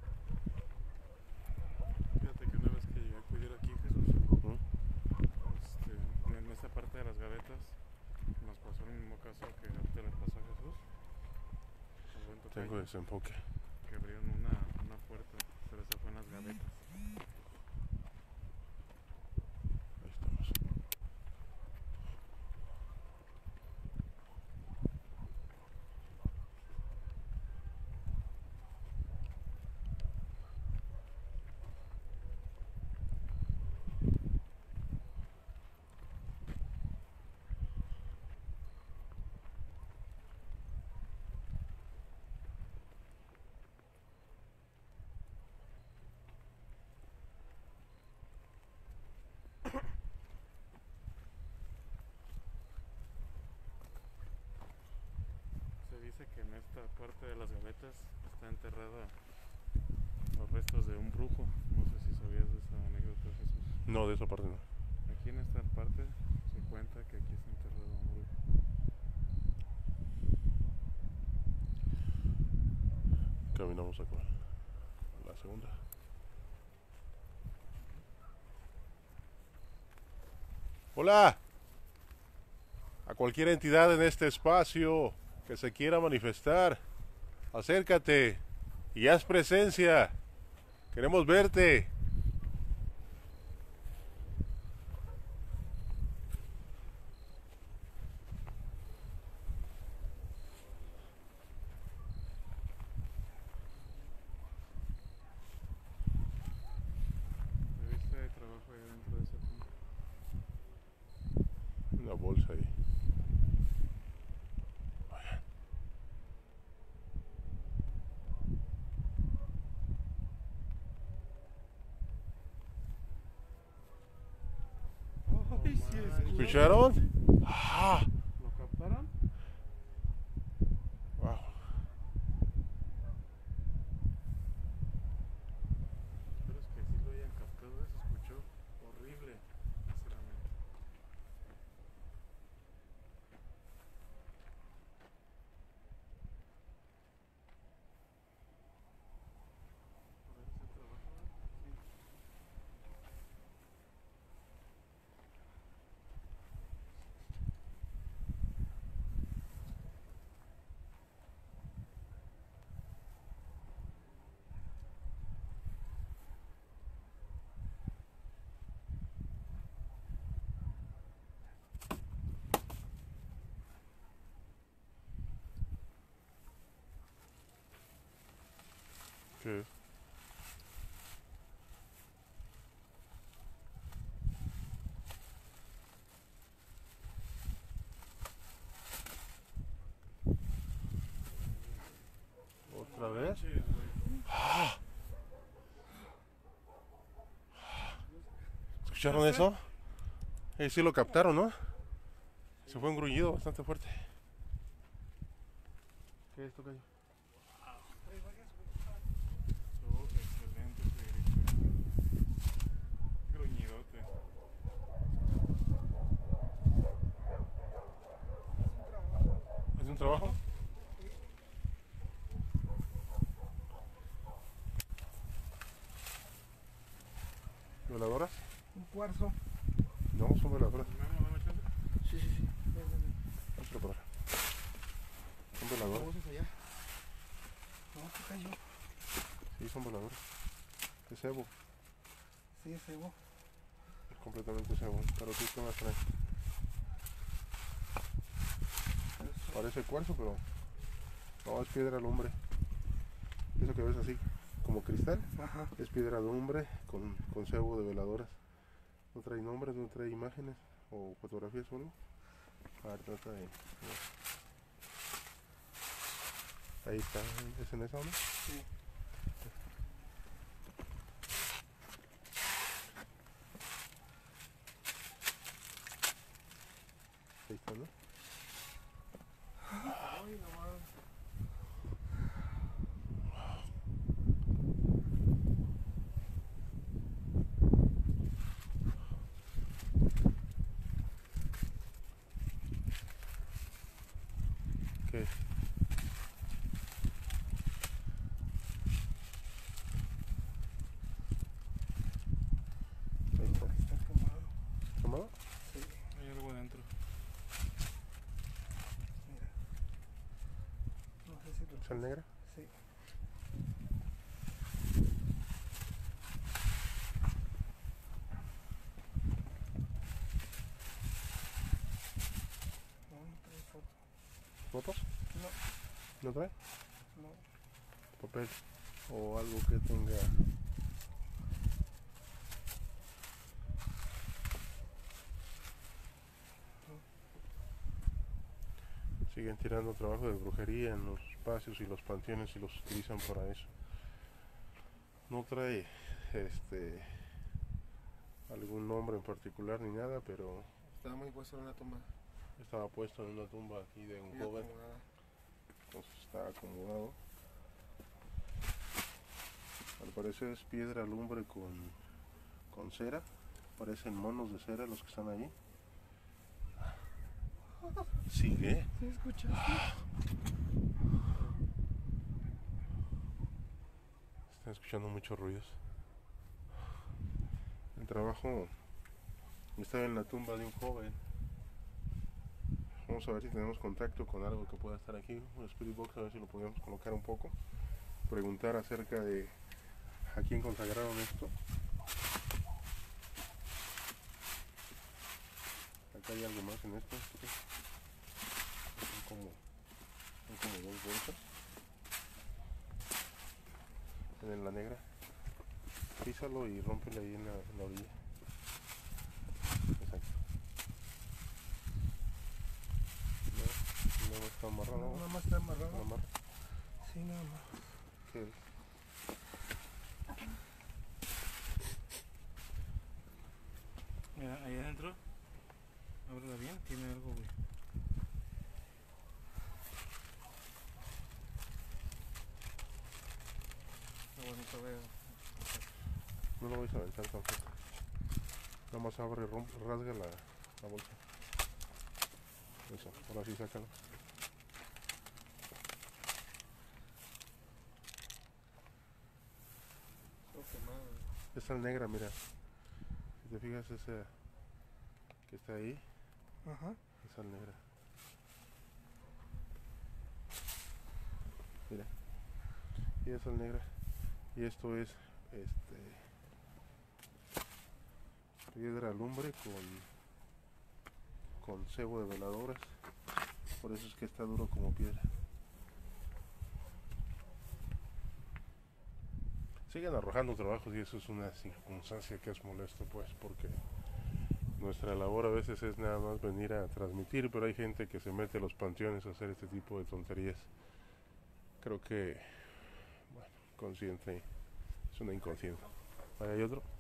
Fíjate que una vez que llegué a cuidar aquí, Jesús, ¿Mm? este, en esa parte de las gavetas, nos pasó el mismo caso que ahorita le pasó a Jesús. Al buen tocayo, Tengo desenfoque. que abrieron una, una puerta, pero esa fue en las gavetas. Ahí estamos. Se dice que en esta parte de las gavetas está enterrada los restos de un brujo. No sé si sabías de esa anécdota, Jesús. No, de esa parte no. Aquí en esta parte se cuenta que aquí está enterrado un brujo. Caminamos a cuál. La segunda. Hola. A cualquier entidad en este espacio que se quiera manifestar, acércate y haz presencia. Queremos verte. ¿Me viste de trabajo ahí dentro de esa tumba? Una bolsa ahí. Ay, sí, es- ¿Escucharon? Ah, ¿Lo captaron? wow. Espero es que sí lo hayan captado. Se escuchó horrible, sinceramente. ¿Por ese trabajo? Sí. ¿Qué es? ¿Otra vez? Sí, güey. ¿Escucharon eso? Eh, sí lo captaron, ¿no? Se fue un gruñido bastante fuerte. ¿Qué es esto, Cayo? ¿Veladoras? un cuarzo. No, son veladoras. Sí, sí, sí. Ven, ven, ven. Vamos a preparar. Son ¿Cómo veladoras. usas allá? No, se cayó. Sí, son veladoras. Es cebo. Sí, es cebo. Es completamente cebo. Pero sí, ¿qué más trae? Parece cuarzo, pero no, es piedra lumbre. Eso que ves así, como cristal, Ajá. es piedra lumbre con, con cebo de veladoras. No trae nombres, no trae imágenes o fotografías o algo. A ver, trata de... Ahí está, ¿es en esa onda? Sí. Ahí está, ¿no? Ay, no mames. ¿Qué? Ahí está. Está quemado. ¿Tomado? Sí, Hay algo dentro. mira. No sé si lo... ¿Sal negra? Sí. No, no trae foto. ¿Fotos? No, ¿No trae? no. Papel o algo que tenga... Siguen tirando trabajo de brujería en los espacios y los panteones y los utilizan para eso. No trae este algún nombre en particular ni nada, pero Estaba muy puesto en una tumba. estaba puesto en una tumba aquí de un Muy joven, acomodada. entonces está acomodado. Al parecer es piedra lumbre con, con cera, parecen monos de cera los que están allí. Sigue. ¿Sí escuchaste? Están escuchando muchos ruidos. El trabajo está en la tumba de un joven. Vamos a ver si tenemos contacto con algo que pueda estar aquí, un spirit box, a ver si lo podemos colocar un poco. Preguntar acerca de a quién consagraron esto. Acá hay algo más en esto. Son como, son como dos bolsas. En la negra. Písalo y rómpele ahí en la, en la orilla. Exacto. No, no está amarrado. No, nada más está amarrado. ¿No amarra? Sí, nada más. ¿Qué es? Mira, ahí adentro. Ábrela bien, tiene algo, güey. Está bonito, veo. No lo vais a aventar tampoco. Nada más abre, rompe, rasga la, la bolsa. Eso, ahora sí sácalo. Todo quemado. Es sal negra, mira. Si te fijas, esa que está ahí, Ajá. es sal negra. Mira. Y es sal negra. Y esto es este piedra lumbre con con cebo de veladoras. Por eso es que está duro como piedra. Siguen arrojando trabajos y eso es una circunstancia que es molesto, pues, porque nuestra labor a veces es nada más venir a transmitir, pero hay gente que se mete a los panteones a hacer este tipo de tonterías. Creo que, bueno, consciente, es una inconsciente. ¿Ahí hay otro?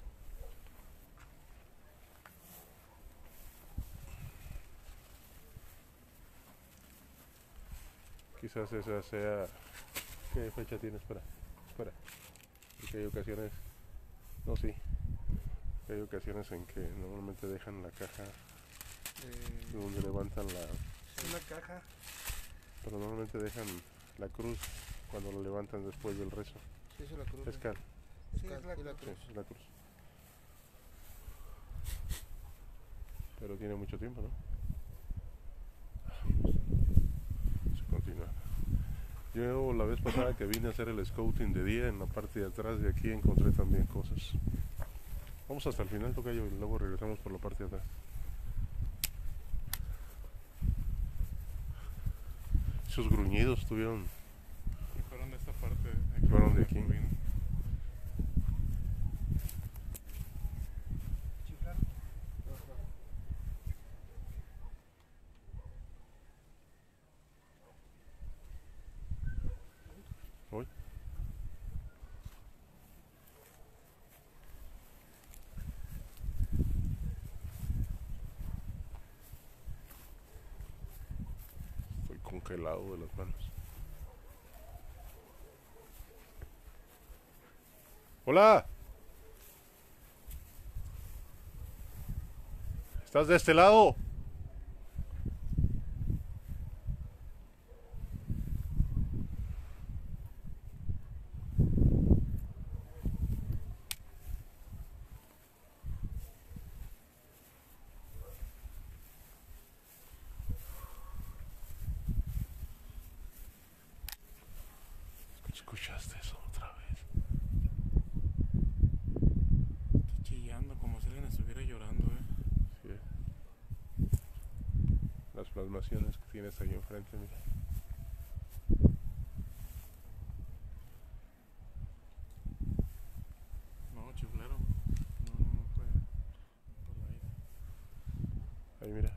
Quizás esa sea... ¿Qué fecha tiene? Espera, espera. Porque hay ocasiones... No, sí. Hay ocasiones en que normalmente dejan la caja Eh, donde levantan la... Es una caja. Pero normalmente dejan la cruz cuando lo levantan después del rezo. sí, eso es la cruz. Es cal, Es Sí, cal, es la sí, la sí, cruz. es la cruz. Pero tiene mucho tiempo, ¿no? Vamos a continuar. Yo la vez pasada que vine a hacer el scouting de día, en la parte de atrás de aquí encontré también cosas. Vamos hasta el final, tocayo, y luego regresamos por la parte de atrás. Esos gruñidos tuvieron... Y fueron de esta parte. Aquí Fueron de aquí. Rubino. ¿Chiflaron? Hoy. Estoy congelado de las manos. Hola. ¿Estás de este lado? ¿Escuchaste eso otra vez? Está chillando como si alguien estuviera llorando, eh. Sí. Las plasmaciones que tienes ahí enfrente, mira. No, chiflaron. No, no, no fue por el aire. Ahí mira.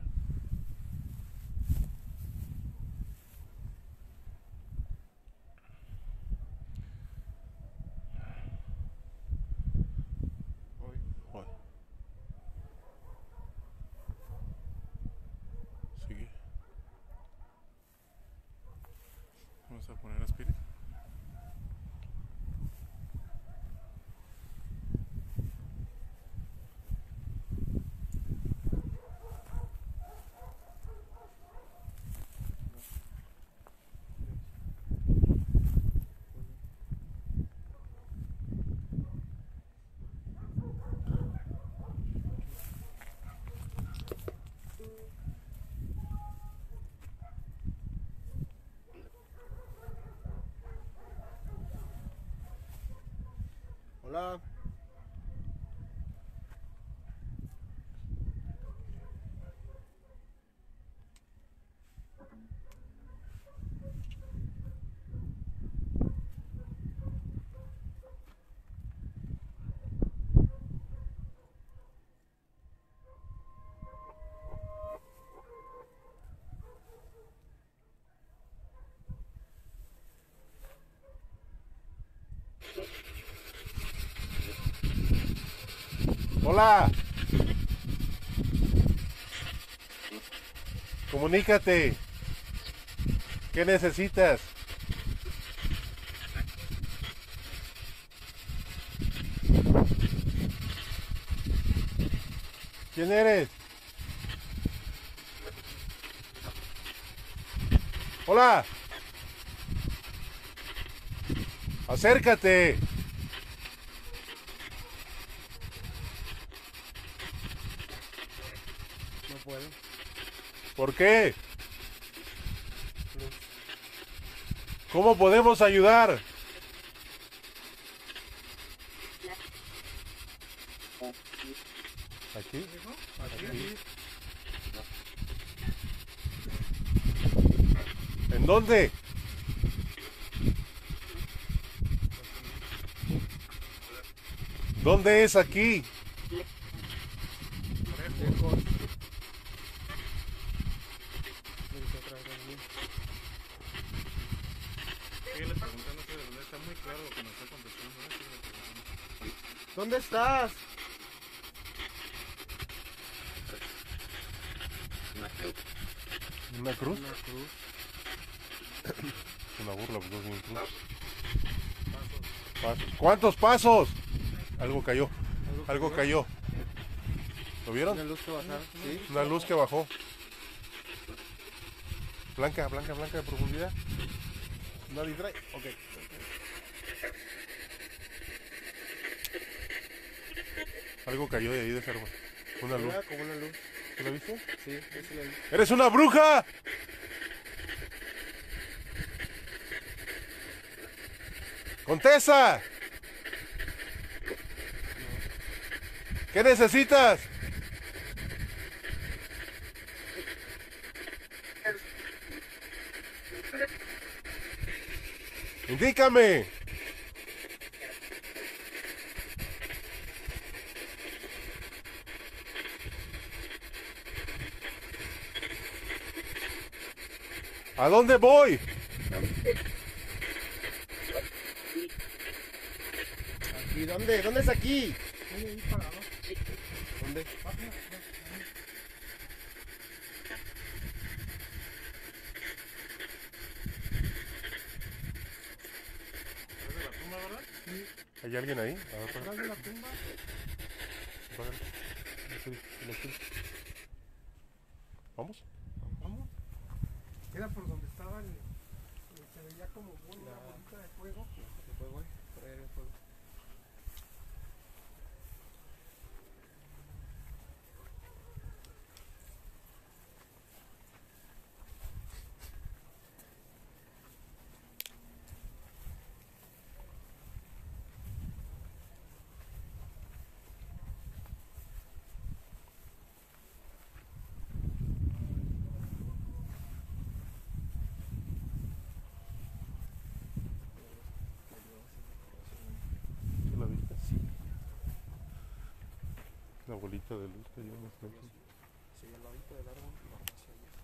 Hoy. Juan. Sigue. Vamos a poner a Spirit. Hola. Hola. Comunícate. ¿Qué necesitas? ¿Quién eres? Hola. Acércate. No puedo. ¿Por qué? ¿Cómo podemos ayudar? ¿Aquí? Aquí. ¿En dónde? ¿Dónde es aquí? Síguele preguntando que de verdad está muy claro lo que nos está contestando, eh. Síguele preguntando. ¿Dónde estás? ¿Una cruz? Una cruz. Una burla, pues no es una cruz. Pasos. ¿Cuántos pasos? Algo cayó. Algo cayó. ¿Lo Una vieron? luz que bajar. Sí. Una luz que bajó. Blanca, blanca, blanca de profundidad. Nadie trae. Ok. Algo cayó de ahí de ese árbol. Una luz. Era como una luz. ¿Tú la viste? Sí, esa es la luz. ¡Eres una bruja! ¡Contesta! ¿Qué necesitas? Indícame. ¿A dónde voy? ¿Y dónde? ¿Dónde es aquí? Ahí, ahí parado. ¿Dónde? ¿Hay alguien ahí? A ver, Atrás de la tumba. apágale. ¿Vamos? Vamos. Era por donde estaba el. el- se veía como una bolita de fuego. ¿Se fue, güey? Por ahí hay fuego. ¿Sí la viste? Sí. Una bolita de luz cayó en la frente. Sí, al ladito del árbol y vamos hacia allá.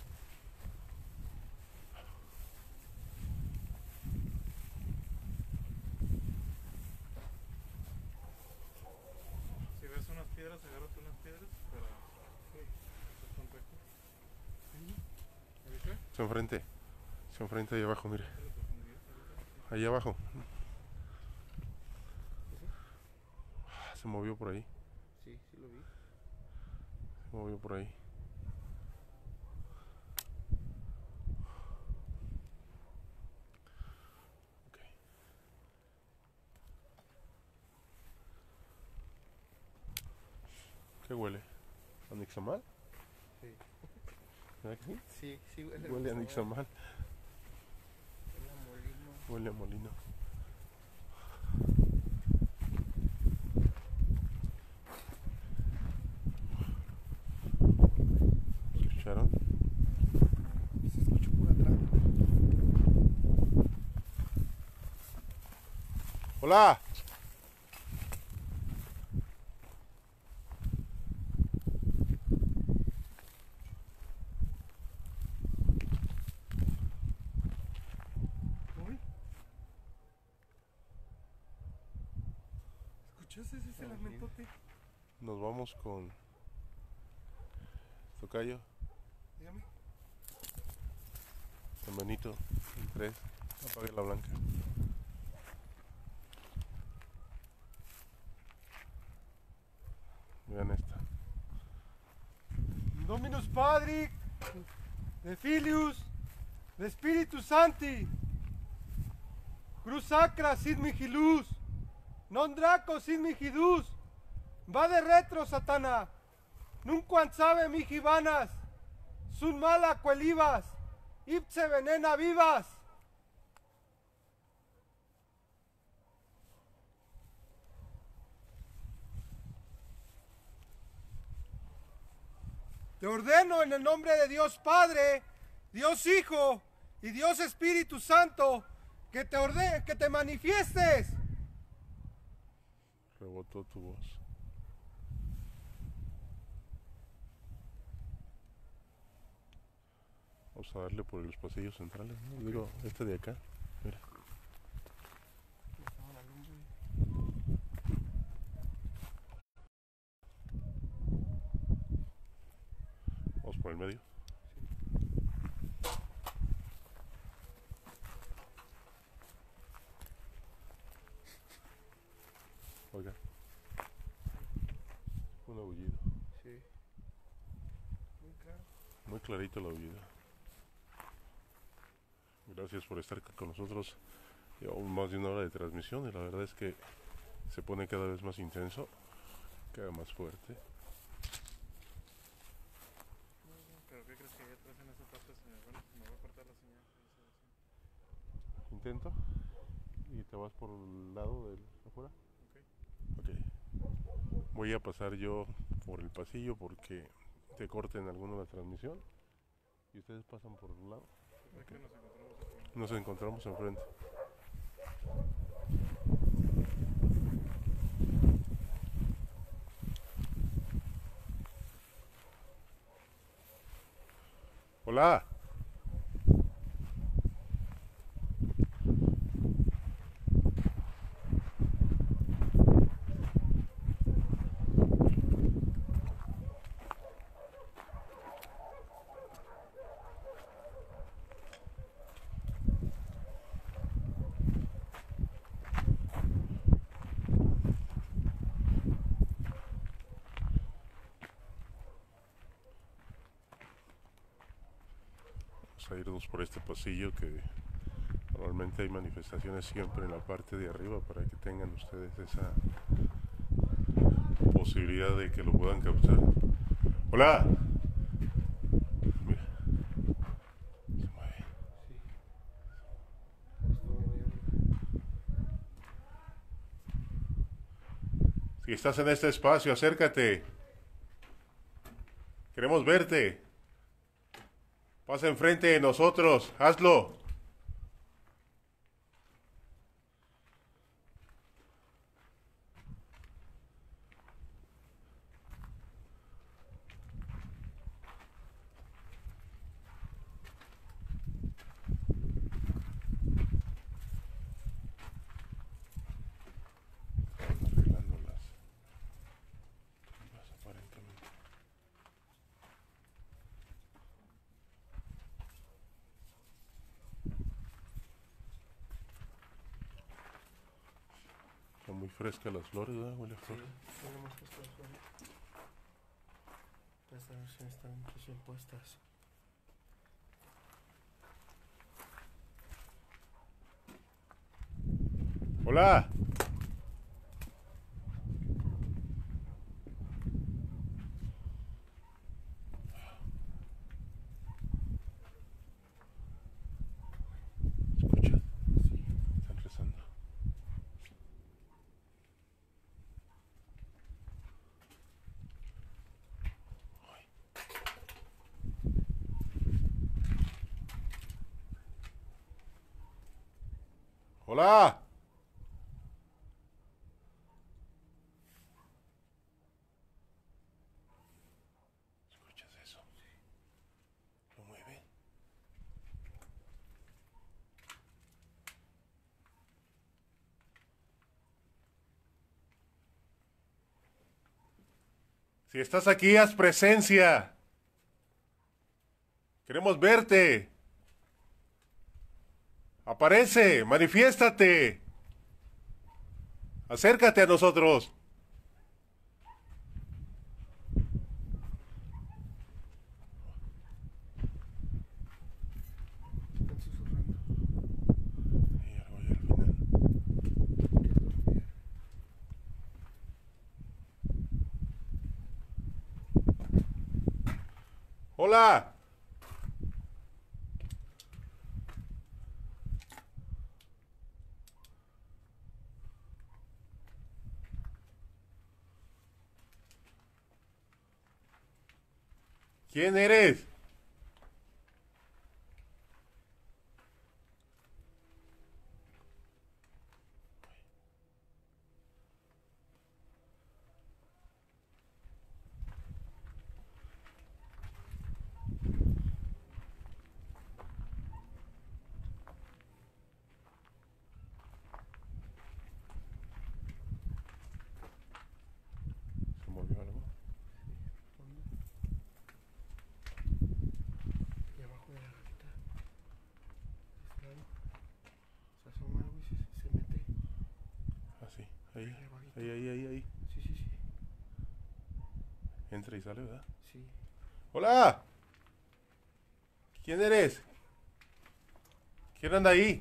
Si ves unas piedras, agárrate unas piedras para hacer contacto. ¿Me viste? Se enfrente. Se enfrente ahí abajo, mire. Ahí abajo. Ah, se movió por ahí. Sí, sí lo vi. Se movió por ahí. Ok. ¿Qué huele? ¿A nixtamal? Sí. ¿Verdad que sí? Sí, sí, huele. Huele a nixtamal. Huele a molino. Huele a molino. ¿Escucharon? Se escuchó por atrás. ¡Hola! Uy. ¿Escuchaste ese lamentote? Nos vamos con Tocayo, Dígame. San Benito, el tres, apague la blanca. Vean esta. Dominus Padri, de Filius, de Spiritus Sancti, Cruz Sacra sit mihi luz, non draco sit mihi dus, va de retro satana, nunquam sabe mihi vanas, sun mala quelivas, ipse venena vivas. Te ordeno en el nombre de Dios Padre, Dios Hijo y Dios Espíritu Santo que te orde que te manifiestes. Rebotó tu voz. Vamos a darle por los pasillos centrales, ¿no? Digo, este de acá. Mira. Vamos por el medio. Oiga. Un aullido. Sí. Muy claro. Muy clarito el aullido. Gracias por estar acá con nosotros. Llevamos más de una hora de transmisión y la verdad es que se pone cada vez más intenso, cada más fuerte. intento y te vas por el lado del afuera. Ok. Ok. Voy a pasar yo por el pasillo porque te corten alguno la transmisión y ustedes pasan por un lado. Aquí nos encontramos aquí. Nos encontramos enfrente. Hola. Vamos a irnos por este pasillo que normalmente hay manifestaciones siempre en la parte de arriba para que tengan ustedes esa posibilidad de que lo puedan captar. Hola. Mira. Se mueve. Si estás en este espacio, acércate. Queremos verte. Pasa enfrente de nosotros, hazlo. Arreglando las tumbas, aparentemente. Están muy frescas las flores, ¿verdad? Huele a flor. Tenemos estas flores. Estas sí están recién puestas. Hola. ¿Escuchas? Sí. Están rezando. Hola. ¿Escuchas eso? Lo mueve. Si estás aquí, haz presencia. Queremos verte. Aparece, manifiéstate. Acércate a nosotros. Están susurrando. Y algo ahí al final. Hola. ¿Quién eres? ¿Se movió algo? Y abajo de la gatita. De este lado. Se asoma algo y se, se mete. Ah, sí. Ahí, Ahí abajito. ahí, ahí, ahí, ahí. Sí, sí, sí. Entra y sale, ¿verdad? Sí. Hola. ¿Quién eres? ¿Quién anda ahí?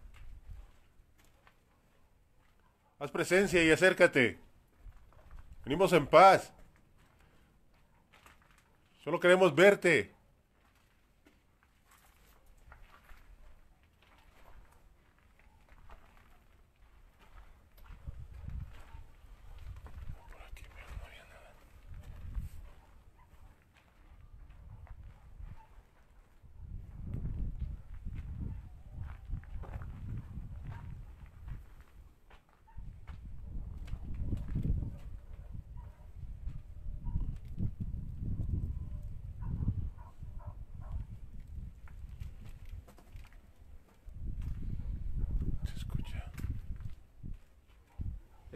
Haz presencia y acércate. Venimos en paz. Solo queremos verte.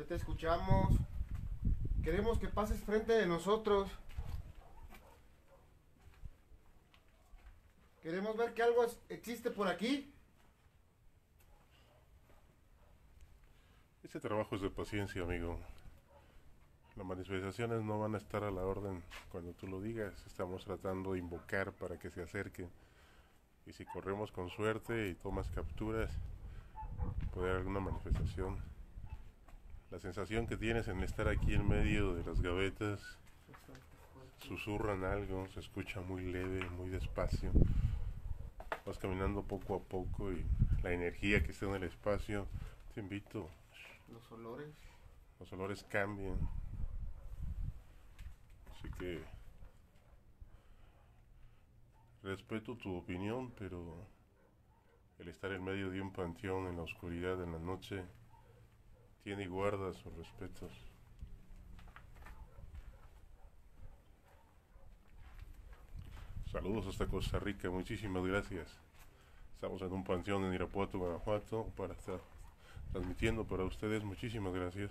ya te escuchamos. Queremos que pases frente de nosotros. Queremos ver que algo es- existe por aquí. Ese trabajo es de paciencia, amigo. Las manifestaciones no van a estar a la orden cuando tú lo digas. Estamos tratando de invocar para que se acerquen. Y si corremos con suerte y tomas capturas, puede haber alguna manifestación. La sensación que tienes en estar aquí en medio de las gavetas, susurran algo, se escucha muy leve, muy despacio. Vas caminando poco a poco y la energía que está en el espacio, te invito, Los olores. los olores cambian. Así que respeto tu opinión, pero el estar en medio de un panteón en la oscuridad en la noche tiene y guarda sus respetos. Saludos hasta Costa Rica, muchísimas gracias. Estamos en un panteón en Irapuato, Guanajuato, para estar transmitiendo para ustedes. Muchísimas gracias.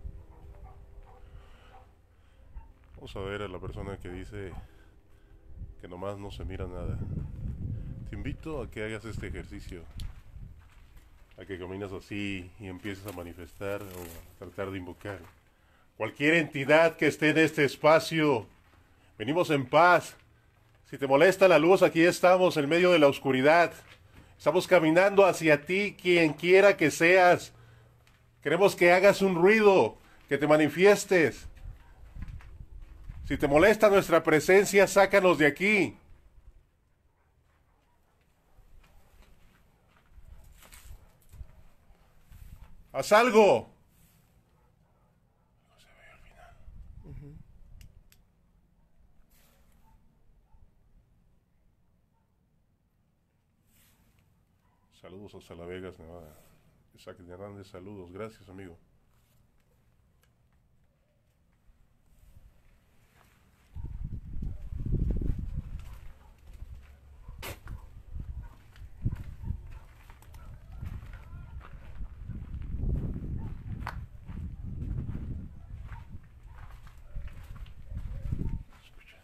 Vamos a ver a la persona que dice que nomás no se mira nada. Te invito a que hagas este ejercicio, a que caminas así y empieces a manifestar o a tratar de invocar cualquier entidad que esté en este espacio. Venimos en paz. Si te molesta la luz, aquí estamos en medio de la oscuridad. Estamos caminando hacia ti, quien quiera que seas. Queremos que hagas un ruido, que te manifiestes. Si te molesta nuestra presencia, sácanos de aquí. Haz algo. Saludos hasta La Vegas, Nevada. Isaac Hernández, saludos. Gracias, amigo. Escucha.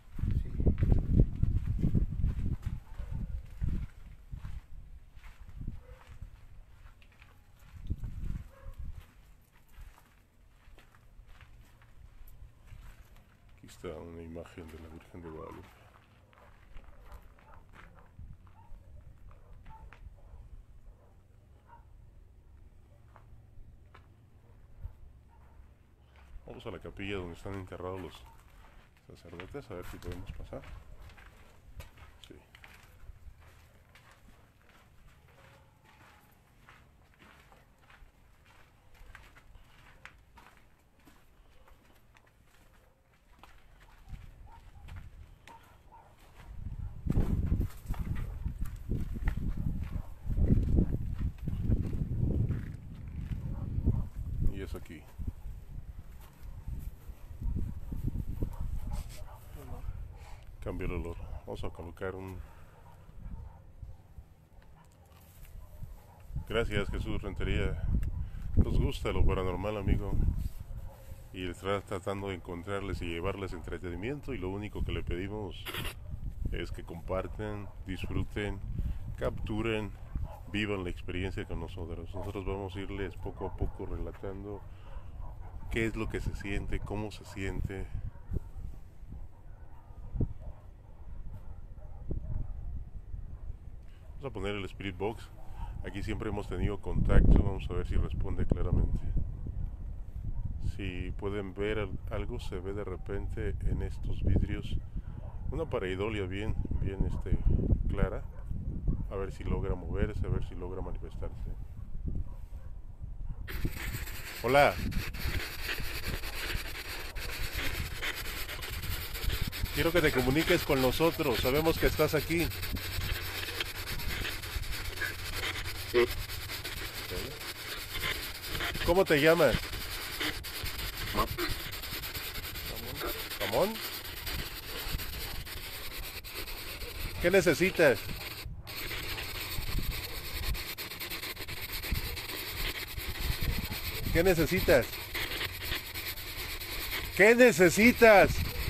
Aquí está una imagen de la Virgen de Guadalupe. Vamos a la capilla donde están enterrados los sacerdotes, a ver si podemos pasar. Sí. Y es aquí. Cambio el olor. Vamos a colocar un... Gracias, Jesús Rentería. Nos gusta lo paranormal, amigo. Y está tratando de encontrarles y llevarles entretenimiento. Y lo único que le pedimos es que compartan, disfruten, capturen, vivan la experiencia con nosotros. Nosotros vamos a irles poco a poco relatando qué es lo que se siente, cómo se siente. Vamos a poner el Spirit Box. Aquí siempre hemos tenido contacto. Vamos a ver si responde claramente. Si pueden ver al- algo, se ve de repente en estos vidrios una pareidolia bien, bien este, clara. A ver si logra moverse, a ver si logra manifestarse. Hola. Quiero que te comuniques con nosotros. Sabemos que estás aquí. Sí, ¿Cómo te llamas? no, ¿Ramón? ¿Qué necesitas? ¿Qué necesitas? ¿Qué necesitas?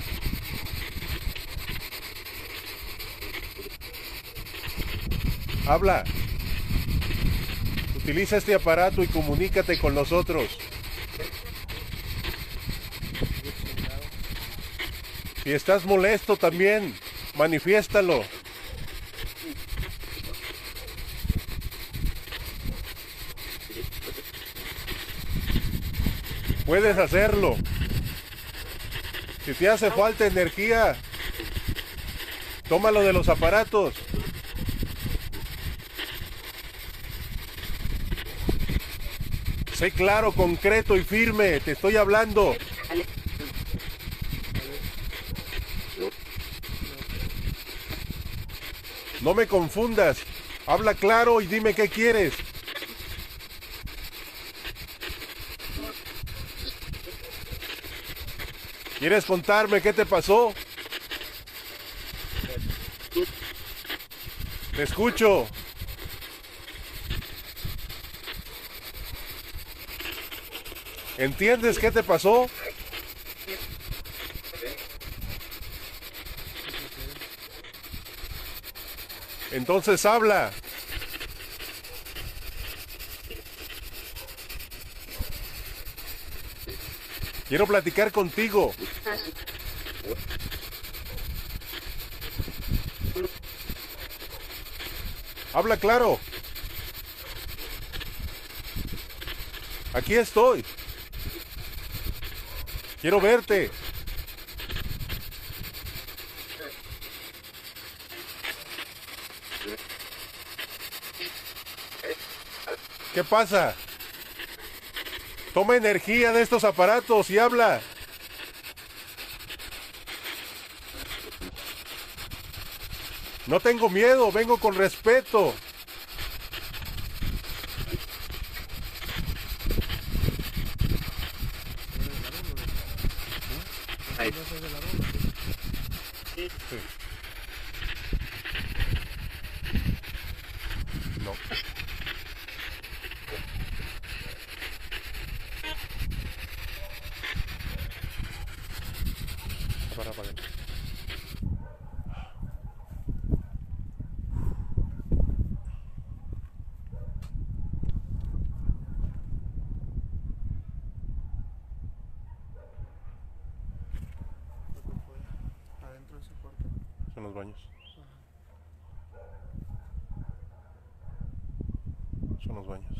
Habla. Utiliza este aparato y comunícate con nosotros. Si estás molesto también, manifiéstalo. Puedes hacerlo. Si te hace falta energía, tómalo de los aparatos. Sé claro, concreto y firme, te estoy hablando. No me confundas. Habla claro y dime qué quieres. ¿Quieres contarme qué te pasó? Te escucho. ¿Entiendes qué te pasó? Entonces habla. Quiero platicar contigo. Habla claro. Aquí estoy. Quiero verte. ¿Qué pasa? Toma energía de estos aparatos y habla. No tengo miedo, vengo con respeto. Ahí. Sí. No. Para, para. Adentro de ese cuarto. Son los baños. Son los baños.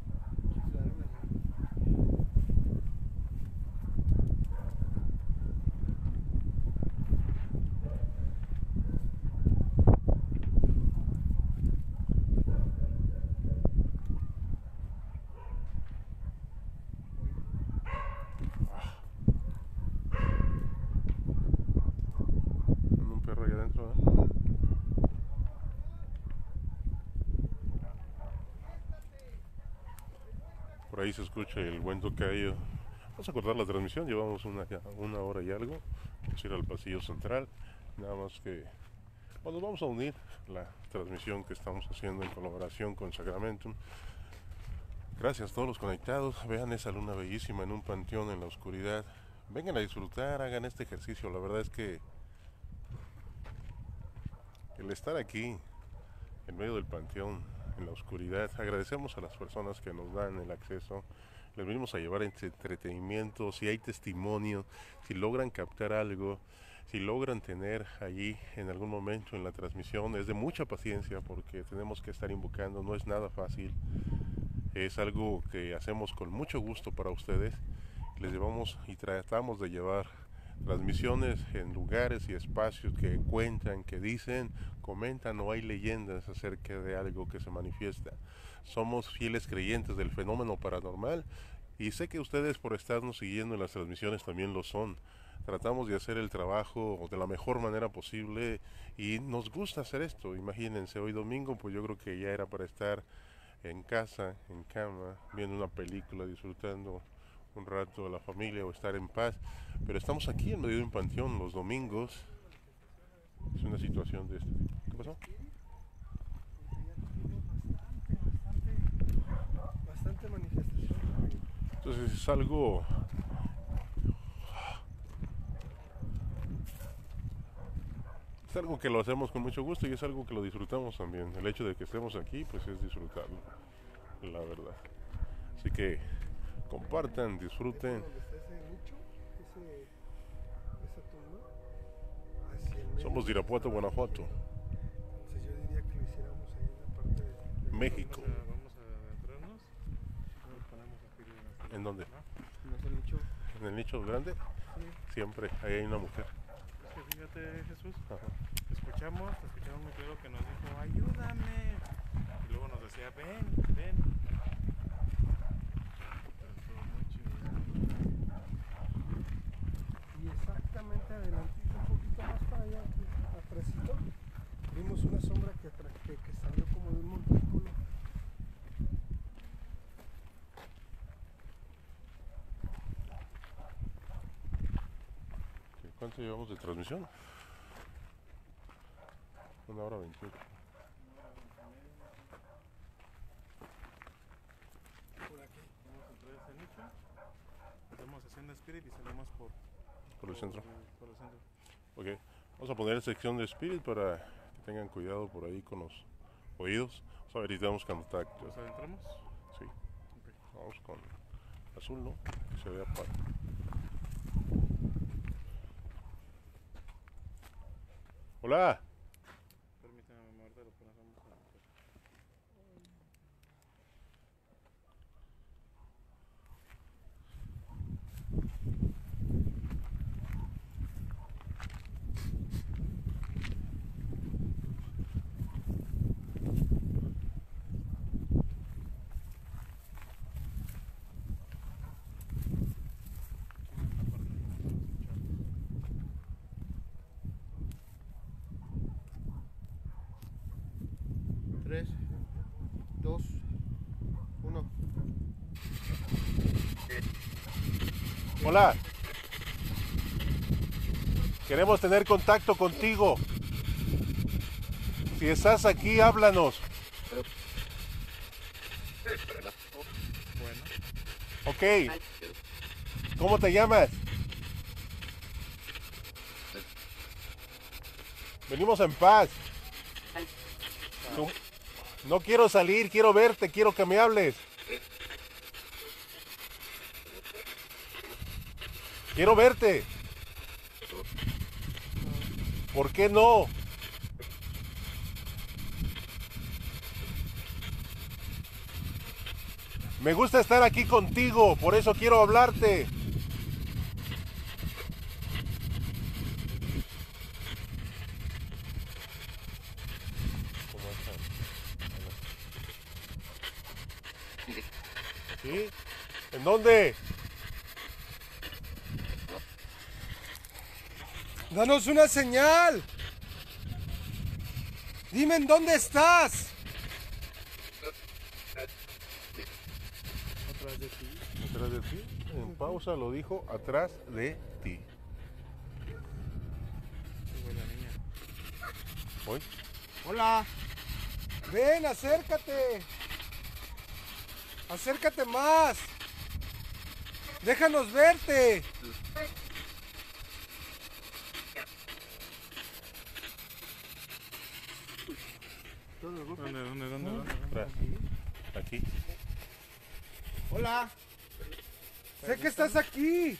Un perro ahí adentro, ¿eh? Por ahí se escucha el buen tocayo. Vamos a cortar la transmisión, llevamos una, una hora y algo. Vamos a ir al pasillo central. Nada más que... Bueno, vamos a unir la transmisión que estamos haciendo en colaboración con Sacramentum. Gracias a todos los conectados. Vean esa luna bellísima en un panteón en la oscuridad. Vengan a disfrutar, hagan este ejercicio. La verdad es que el estar aquí, en medio del panteón, en la oscuridad, agradecemos a las personas que nos dan el acceso. Les venimos a llevar entretenimiento, si hay testimonio, si logran captar algo, si logran tener allí en algún momento en la transmisión. Es de mucha paciencia porque tenemos que estar invocando, no es nada fácil. Es algo que hacemos con mucho gusto para ustedes. Les llevamos y tratamos de llevar transmisiones en lugares y espacios que cuentan, que dicen, comentan o hay leyendas acerca de algo que se manifiesta. Somos fieles creyentes del fenómeno paranormal y sé que ustedes, por estarnos siguiendo en las transmisiones, también lo son. Tratamos de hacer el trabajo de la mejor manera posible y nos gusta hacer esto. Imagínense, hoy domingo pues yo creo que ya era para estar en casa, en cama, viendo una película, disfrutando un rato de la familia o estar en paz, pero estamos aquí en medio de un panteón los domingos. Es una situación de este tipo. ¿Qué pasó? Bastante manifestación. Entonces es algo Es algo que lo hacemos con mucho gusto y es algo que lo disfrutamos también. El hecho de que estemos aquí, pues es disfrutarlo, la verdad. Así que compartan, disfruten. ¿Dónde está ese nicho? Ese, esa tumba. Hacia el medio. Somos de Irapuato, Guanajuato, Entonces yo diría que lo hiciéramos ahí en la parte de, de México. Vamos a, vamos a adentrarnos. Nos ponemos aquí en la- ¿En dónde? No es el nicho. ¿En el nicho grande? Siempre, ahí hay una mujer. Es que fíjate, Jesús, Ajá. te escuchamos, te escuchamos muy claro que nos dijo, ayúdame. Y luego nos decía, ven, ven. Pero estuvo muy chido. Y exactamente adelantito, un poquito más para allá, aquí, atrásito, vimos una sombra que, atra- que, que salió como de un montículo. ¿Cuánto llevamos de transmisión? Una hora veintiocho. Por aquí. Vamos a entrar a ese nicho. Estamos haciendo Spirit y salimos por, Por el centro. por el centro. Ok, vamos a poner sección de Spirit para que tengan cuidado por ahí con los oídos. Vamos a ver si tenemos contacto. ¿Nos adentramos? Sí, Ok. vamos con azul, ¿no? Que se vea para. Hola. Permítame, ahorita lo ponemos a... tres, dos, uno. Hola. Queremos tener contacto contigo. Si estás aquí, háblanos. Bueno, Ok. ¿Cómo te llamas? Venimos en paz. No, no quiero salir, quiero verte, quiero que me hables. Quiero verte. ¿Por qué no? Me gusta estar aquí contigo, por eso quiero hablarte. ¿Sí? ¿En dónde? Danos una señal. Dime en dónde estás. atrás de ti. Atrás de ti. En pausa lo dijo, atrás de ti. Qué buena niña. ¿Voy? Hola. Ven, acércate. Acércate más. Déjanos verte. ¿Dónde, dónde, dónde, dónde? dónde? Atrás. Aquí. Hola. Sé que estás aquí.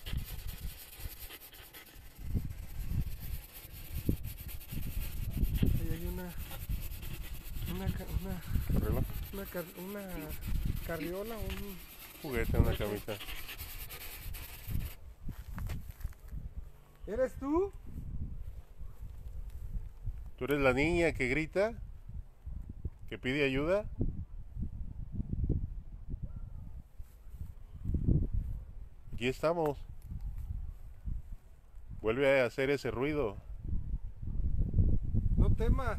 Ahí hay una una ca- una Arregla. una, car- una carriola, un Juguete, una camita. ¿Eres tú? ¿Tú eres la niña que grita? ¿Que pide ayuda? Aquí estamos. Vuelve a hacer ese ruido. No temas.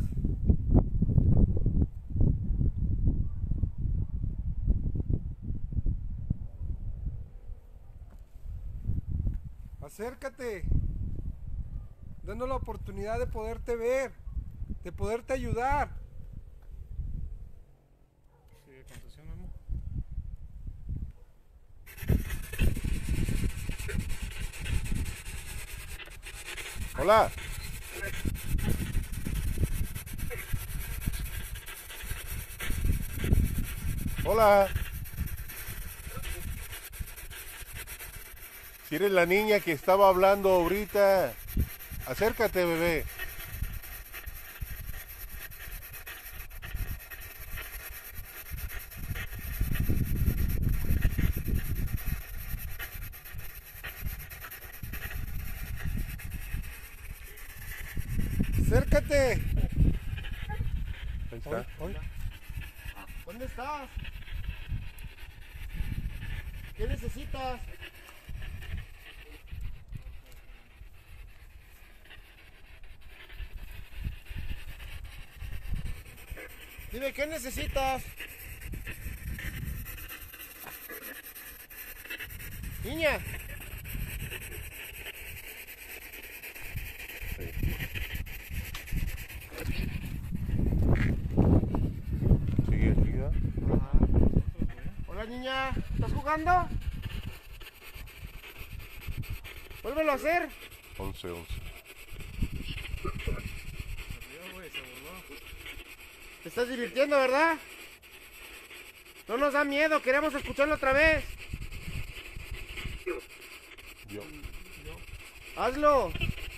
Acércate. Danos la oportunidad de poderte ver, de poderte ayudar. Sigue con sesión, amor. Hola. Hola. Si eres la niña que estaba hablando ahorita, acércate, bebé. Acércate. Ahí está. ¿Dónde estás? ¿Qué necesitas? Dime, ¿qué necesitas? Niña. Sigue, sigue. Hola, niña. ¿Estás jugando? Vuélvelo a hacer. once, once. Te estás divirtiendo, ¿verdad? No nos da miedo, queremos escucharlo otra vez. Yo. Hazlo.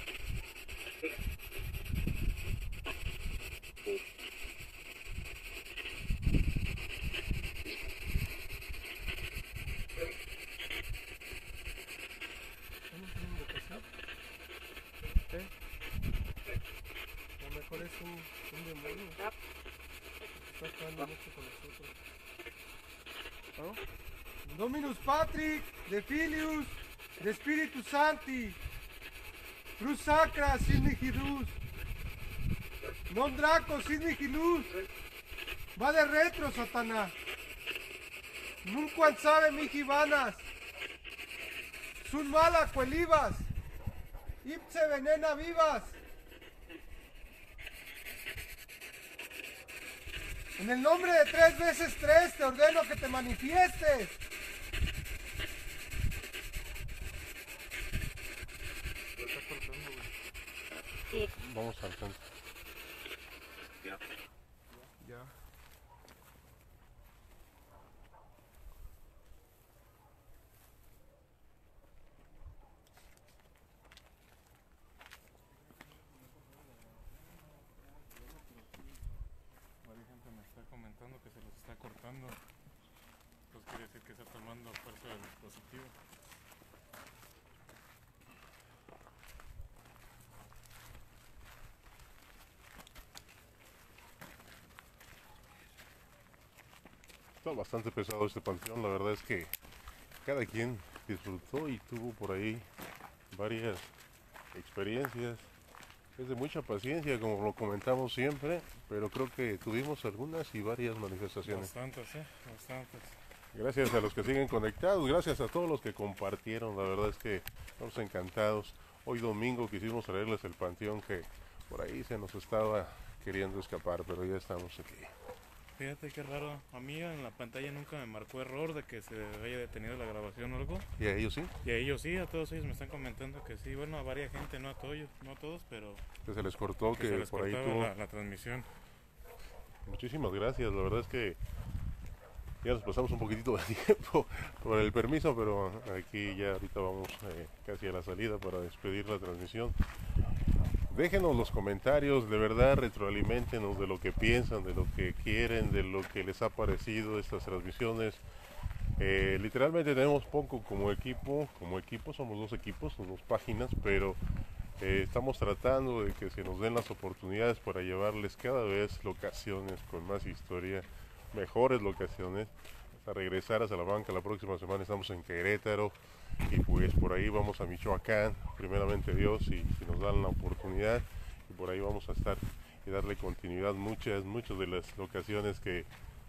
A lo mejor es un, un demonio. Está jugando mucho con nosotros. ¿No? Dominus Patrick, de Filius, de Spiritus Sancti, Cruz Sacra, sin nihilus, non Draco, sin nihilus, va de retro, Satanás, nunca sabe mijibanas, sun mala cuelivas, ipse venena vivas. En el nombre de tres veces tres te ordeno que te manifiestes. Vamos al centro. Ya. Ya. Varias gente me está comentando que se los está cortando. Pues quiere decir que está tomando fuerza del dispositivo. Está bastante pesado este panteón, la verdad es que cada quien disfrutó y tuvo por ahí varias experiencias. Es de mucha paciencia, como lo comentamos siempre, pero creo que tuvimos algunas y varias manifestaciones. Bastantes, ¿eh? Bastantes. Gracias a los que siguen conectados, gracias a todos los que compartieron, la verdad es que estamos encantados. Hoy domingo quisimos traerles el panteón que por ahí se nos estaba queriendo escapar, pero ya estamos aquí. Fíjate qué raro. A mí en la pantalla nunca me marcó error de que se haya detenido la grabación o algo. ¿Y a ellos sí? Y a ellos sí, a todos ellos me están comentando que sí. Bueno, a varias gente, no a todos, no a todos, pero Que se les cortó, que que, se les por ahí cortaba tuvo... la, la transmisión. Muchísimas gracias, la verdad es que ya nos pasamos un poquitito de tiempo por el permiso, pero aquí ya ahorita vamos eh, casi a la salida para despedir la transmisión. Déjenos los comentarios, de verdad retroaliméntenos de lo que piensan, de lo que quieren, de lo que les ha parecido estas transmisiones. Eh, literalmente tenemos poco como equipo, como equipo somos dos equipos, son dos páginas, pero eh, estamos tratando de que se nos den las oportunidades para llevarles cada vez locaciones con más historia, mejores locaciones, hasta regresar a Salamanca. La próxima semana estamos en Querétaro y pues por ahí vamos a Michoacán, primeramente Dios, y si nos dan la oportunidad, y por ahí vamos a estar y darle continuidad muchas, muchas de las locaciones que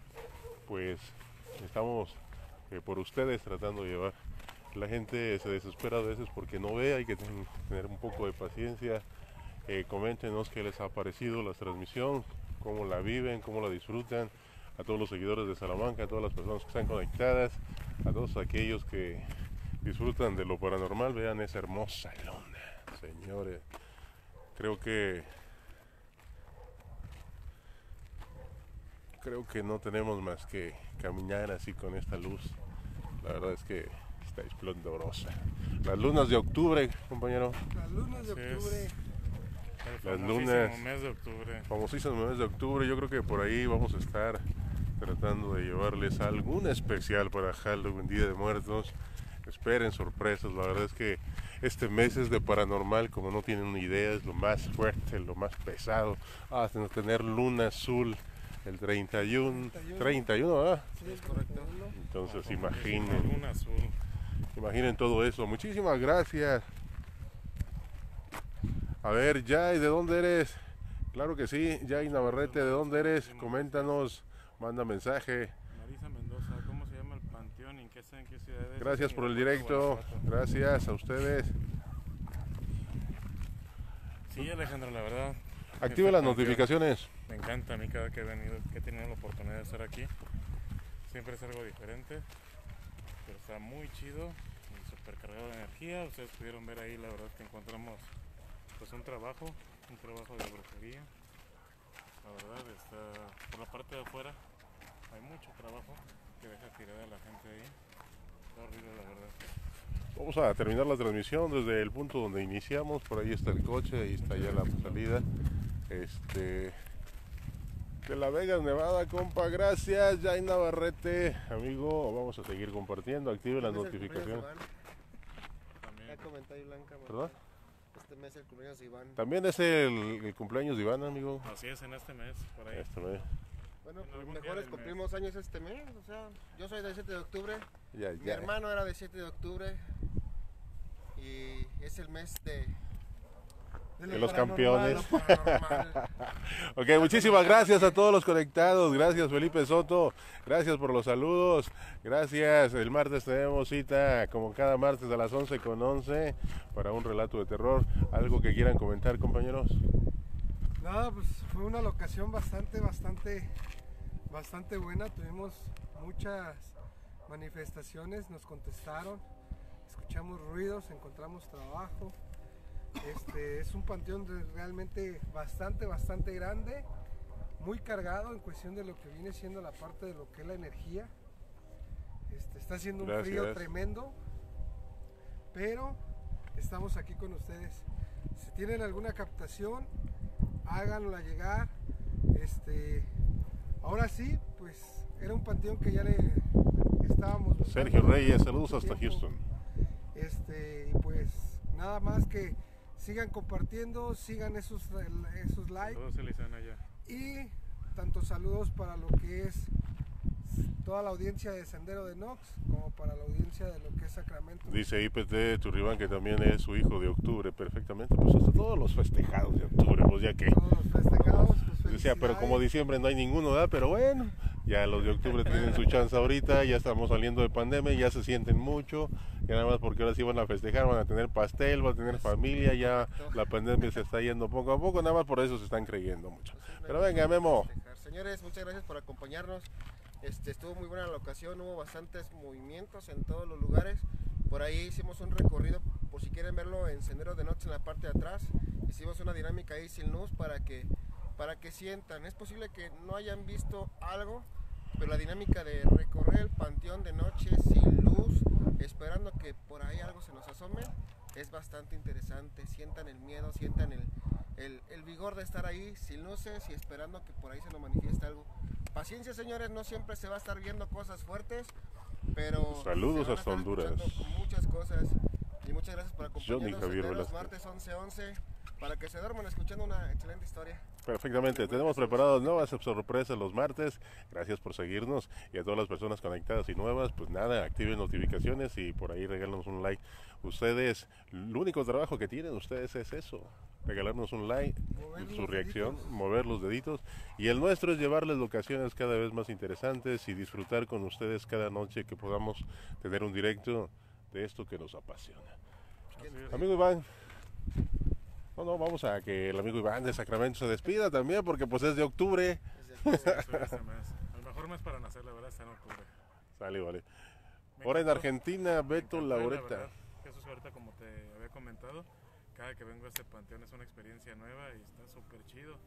pues estamos eh, por ustedes tratando de llevar. La gente se desespera a veces porque no ve, hay que ten- tener un poco de paciencia. Eh, coméntenos qué les ha parecido la transmisión, cómo la viven, cómo la disfrutan. A todos los seguidores de Salamanca, a todas las personas que están conectadas, a todos aquellos que disfrutan de lo paranormal, vean esa hermosa luna, señores. Creo que... Ok, creo que no tenemos más que caminar así con esta luz. La verdad es que está esplendorosa. Las lunas de octubre, compañero. Las lunas de Así es. octubre. El Las famosísimo lunas. mes de octubre. Famosísimo mes de octubre. Yo creo que por ahí vamos a estar tratando de llevarles algún especial para Halloween, Día de Muertos. Esperen sorpresas. La verdad es que este mes es de paranormal, como no tienen ni idea, es lo más fuerte, lo más pesado. Ah, hasta tener luna azul el treinta y uno, treinta y uno, ¿verdad? Sí, es correcto. Entonces Como imaginen, luna azul. imaginen todo eso. Muchísimas gracias. A ver, Jay, ¿de dónde eres? Claro que sí, Jay Navarrete, ¿de dónde eres? Coméntanos, manda mensaje. Marisa Mendoza, ¿cómo se llama el panteón? ¿En qué, en qué ciudad es? Gracias En por el Irapuato, directo, Guanajuato. gracias a ustedes. Sí, Alejandro, la verdad. Active este las panteón notificaciones. Me encanta a mí cada que he venido, que he tenido la oportunidad de estar aquí. Siempre es algo diferente, pero está muy chido y súper cargado de energía. Ustedes pudieron ver ahí, la verdad que encontramos pues un trabajo, un trabajo de brujería. La verdad está por la parte de afuera, hay mucho trabajo que deja tirada a la gente ahí. Está horrible, la verdad. Vamos a terminar la transmisión desde el punto donde iniciamos. Por ahí está el coche, ahí está ya la salida. Este de La Vegas, Nevada, compa, gracias. Jay Navarrete, amigo, vamos a seguir compartiendo. Active las Este mes el cumpleaños notificaciones. de Iván. También. Ya comenté ahí, Blanca. man. ¿Perdón? Este mes el cumpleaños de Iván. También es el, el cumpleaños de Iván, amigo. Así es, en este mes, por ahí. Este mes. Bueno, En pues algún día mejores del cumplimos años este mes. O sea, yo soy del siete de octubre. Ya, Mi ya. hermano era del siete de octubre. Y es el mes de, De los paranormal, campeones. lo paranormal. Ok, muchísimas gracias a todos los conectados. Gracias, Felipe Soto. Gracias por los saludos. Gracias. El martes tenemos cita, como cada martes, a las once con once para un relato de terror. ¿Algo que quieran comentar, compañeros? Nada, pues fue una locación bastante, bastante, bastante buena. Tuvimos muchas manifestaciones, nos contestaron, escuchamos ruidos, encontramos trabajo. Este es un panteón de- realmente bastante, bastante grande, muy cargado en cuestión de lo que viene siendo la parte de lo que es la energía. Este, está haciendo un frío Gracias. tremendo, pero estamos aquí con ustedes. Si tienen alguna captación, háganla llegar. Este, ahora sí, pues era un panteón que ya le estábamos buscando Sergio desde Reyes, hace saludos mucho hasta tiempo. Houston. Este, y pues nada más que sigan compartiendo, sigan esos, esos likes Todos se les dan allá. y tanto saludos para lo que es toda la audiencia de Sendero de Nox como para la audiencia de lo que es Sacramento. Dice I P T Turribán que también es su hijo de octubre, perfectamente. Pues hasta todos los festejados de octubre, pues ya que. Todos los festejados, pues Decía, pero como felicidades. diciembre no hay ninguno, ¿verdad? Pero bueno, ya los de octubre tienen su chance ahorita, ya estamos saliendo de pandemia, ya se sienten mucho, ya nada más porque ahora sí van a festejar, van a tener pastel, van a tener familia, ya la pandemia se está yendo poco a poco, nada más por eso se están creyendo mucho. Pero venga, Memo. Señores, muchas gracias por acompañarnos. Este, estuvo muy buena la ocasión, hubo bastantes movimientos en todos los lugares. Por ahí hicimos un recorrido, por si quieren verlo, en Sendero de Noche en la parte de atrás. Hicimos una dinámica ahí sin luz para que, para que sientan. Es posible que no hayan visto algo, pero la dinámica de recorrer el panteón de noche sin luz, esperando que por ahí algo se nos asome, es bastante interesante. Sientan el miedo, sientan el, el, el vigor de estar ahí sin luces y esperando que por ahí se nos manifieste algo. Paciencia, señores, no siempre se va a estar viendo cosas fuertes, pero Saludos se van a hasta estar Honduras. escuchando muchas cosas. Y muchas gracias por acompañarnos. Johnny Javier Senderos, Velázquez. martes once once, para que se duerman escuchando una excelente historia. Perfectamente, tenemos preparados nuevas sorpresas los martes. Gracias por seguirnos y a todas las personas conectadas y nuevas, pues nada, activen notificaciones y por ahí regálanos un like. Ustedes, el único trabajo que tienen ustedes es eso, regalarnos un like, Mover su los reacción, deditos. mover los deditos. Y el nuestro es llevarles locaciones cada vez más interesantes y disfrutar con ustedes cada noche que podamos tener un directo de esto que nos apasiona. Así es. Amigo Iván. No, no, vamos a que el amigo Iván de Sacramento se despida también porque pues es de octubre. Desde Sí, soy de este mes. El mejor mes para nacer, la verdad, está en octubre. Sale, vale. Me Ahora en encantó. Argentina, Me Beto encantó, la Laureta. verdad. Jesús, ahorita como te había comentado, cada que vengo a este panteón es una experiencia nueva y está súper chido.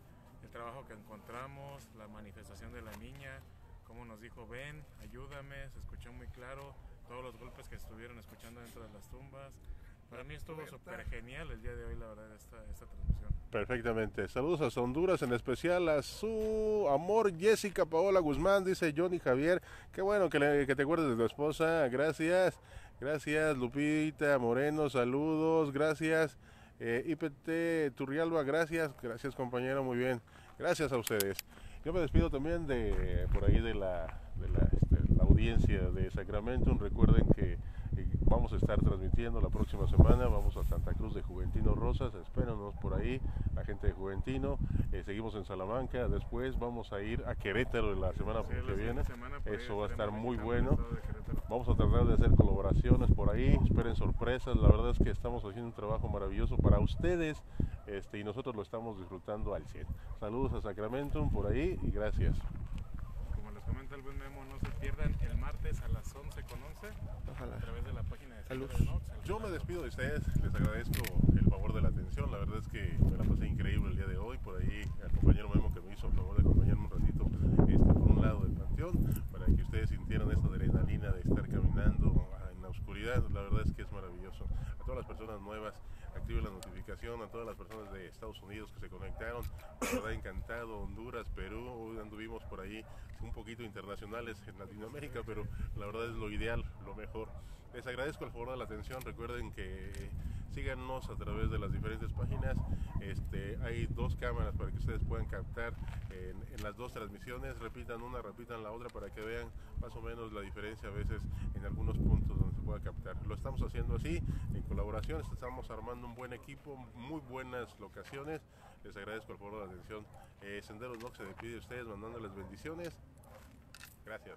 el trabajo que encontramos, la manifestación de la niña, como nos dijo, ven, ayúdame, se escuchó muy claro, todos los golpes que estuvieron escuchando dentro de las tumbas. Para mí estuvo súper genial el día de hoy, la verdad, esta, esta transmisión. Perfectamente. Saludos a Honduras, en especial a su amor Jessica Paola Guzmán, dice Johnny Javier. Qué bueno que, le, que te acuerdes de tu esposa. Gracias. Gracias, Lupita Moreno, saludos. Gracias. Eh, I P T Turrialba, gracias. Gracias, compañero, muy bien. Gracias a ustedes. Yo me despido también de por ahí de la, de la, este, la audiencia de Sacramento. Recuerden que eh, vamos a estar transmitiendo la próxima semana. Vamos a Santa Cruz de Juventino Rosas. Espéranos por ahí, la gente de Juventino. Eh, seguimos en Salamanca. Después vamos a ir a Querétaro la semana Sí, que la viene. semana por ahí Eso va a estar estaremos muy visitando bueno. el estado de Querétaro. Vamos a tratar de hacer colaboraciones por ahí. Esperen sorpresas. La verdad es que estamos haciendo un trabajo maravilloso para ustedes. Este, y nosotros lo estamos disfrutando al cien. Saludos a Sacramento por ahí y gracias. Como les comenta el buen Memo, no se pierdan el martes a las once con once Ojalá. a través de la página de Salud. Sendero de Nox. Yo me despido de ustedes, les agradezco el favor de la atención, la verdad es que me la pasé increíble el día de hoy, por ahí al compañero Memo que me hizo el favor de acompañarme un ratito este, por un lado del panteón, para que ustedes sintieran esa adrenalina de estar caminando en la oscuridad, la verdad es que es maravilloso. A todas las personas nuevas, activen la notificación, a todas las personas de Estados Unidos que se conectaron, la verdad encantado, Honduras, Perú, hoy anduvimos por ahí un poquito internacionales en Latinoamérica, pero la verdad es lo ideal, lo mejor. Les agradezco el favor de la atención, recuerden que síganos a través de las diferentes páginas, este, hay dos cámaras para que ustedes puedan captar en, en las dos transmisiones, repitan una, repitan la otra para que vean más o menos la diferencia a veces en algunos puntos donde se pueda captar. Lo estamos haciendo así, en colaboración, estamos armando un buen equipo, muy buenas locaciones, les agradezco el favor de la atención. Eh, Senderos Nox se despide de ustedes mandándoles bendiciones, gracias.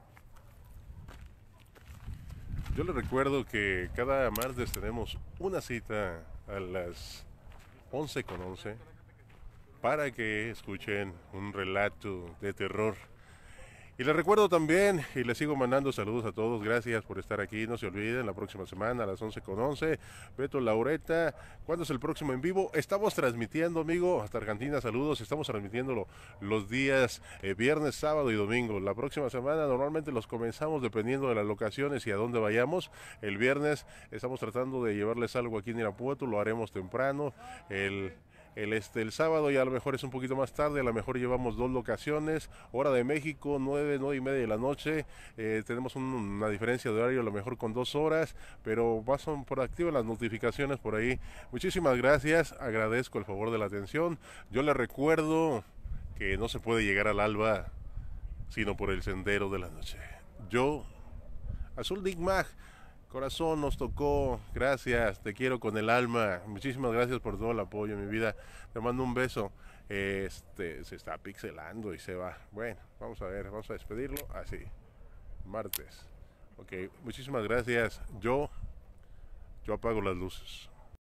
Yo les recuerdo que cada martes tenemos una cita a las once con once para que escuchen un relato de terror. Y les recuerdo también, y les sigo mandando saludos a todos, gracias por estar aquí, no se olviden, la próxima semana a las once con once, Beto Laureta, ¿cuándo es el próximo en vivo? Estamos transmitiendo, amigo, hasta Argentina, saludos, estamos transmitiéndolo los días eh, viernes, sábado y domingo. La próxima semana normalmente los comenzamos dependiendo de las locaciones y a dónde vayamos. El viernes estamos tratando de llevarles algo aquí en Irapuato, lo haremos temprano, el... El, este, el sábado ya a lo mejor es un poquito más tarde, a lo mejor llevamos dos locaciones, hora de México, nueve, nueve y media de la noche, eh, tenemos un, una diferencia de horario a lo mejor con dos horas, pero pasan por activo las notificaciones por ahí. Muchísimas gracias, agradezco el favor de la atención. Yo les recuerdo que no se puede llegar al alba sino por el sendero de la noche. Yo, Azul Digmag, corazón, nos tocó, gracias, te quiero con el alma, muchísimas gracias por todo el apoyo, mi vida, te mando un beso. Este, se está pixelando y se va, bueno, vamos a ver, vamos a despedirlo, así, martes, ok, muchísimas gracias, yo, yo apago las luces.